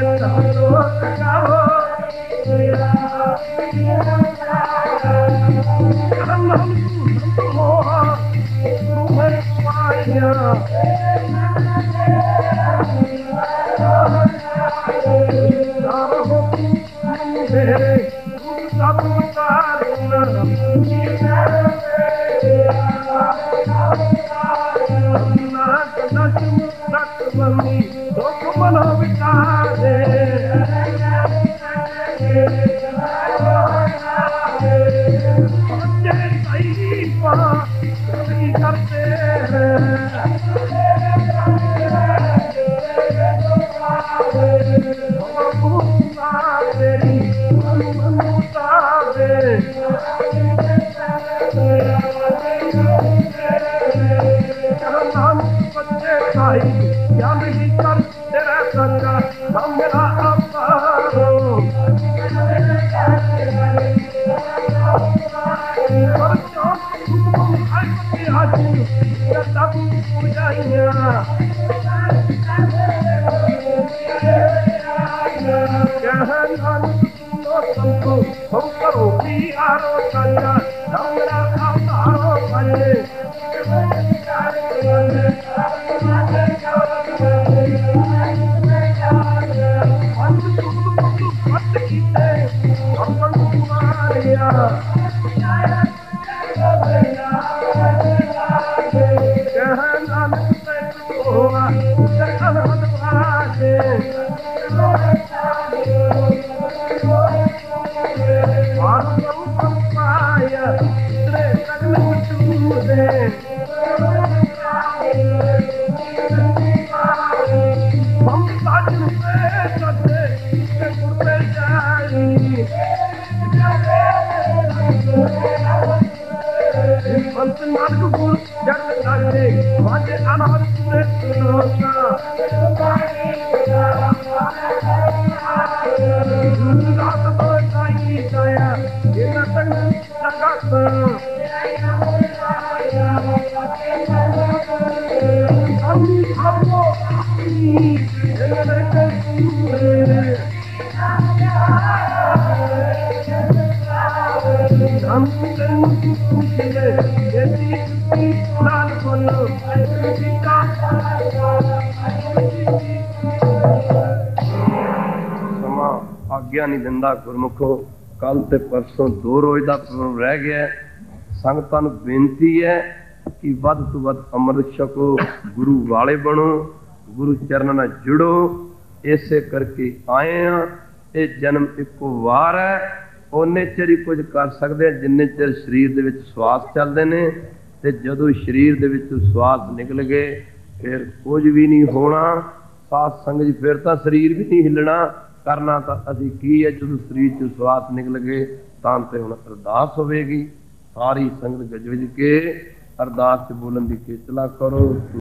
आग्ञा नहीं दिंदा गुरमुखो। कल ते परसों दो रोज का प्रोग्राम रह गया। संगतां नूं बेनती है कि वध तो वध अमृत छको, गुरु वाले बनो, गुरु चरणों नाल जुड़ो। इसे करके आए हाँ। ये जन्म एको वार है। उन्ने चिर ही कुछ कर सकते हैं जिन्ने चिर शरीर दे विच श्वास चलते हैं। ते जदों शरीर दे विच श्वास निकल गए फिर कुछ भी नहीं होना। साथ संग जी फिर तो शरीर भी नहीं हिलना। करना तो असी की है, जो शरीर च श्वास निकल गए तां ते हुण अरदास होवेगी। सारी संगत गज वज के अरदास च बोलन की केचला करो।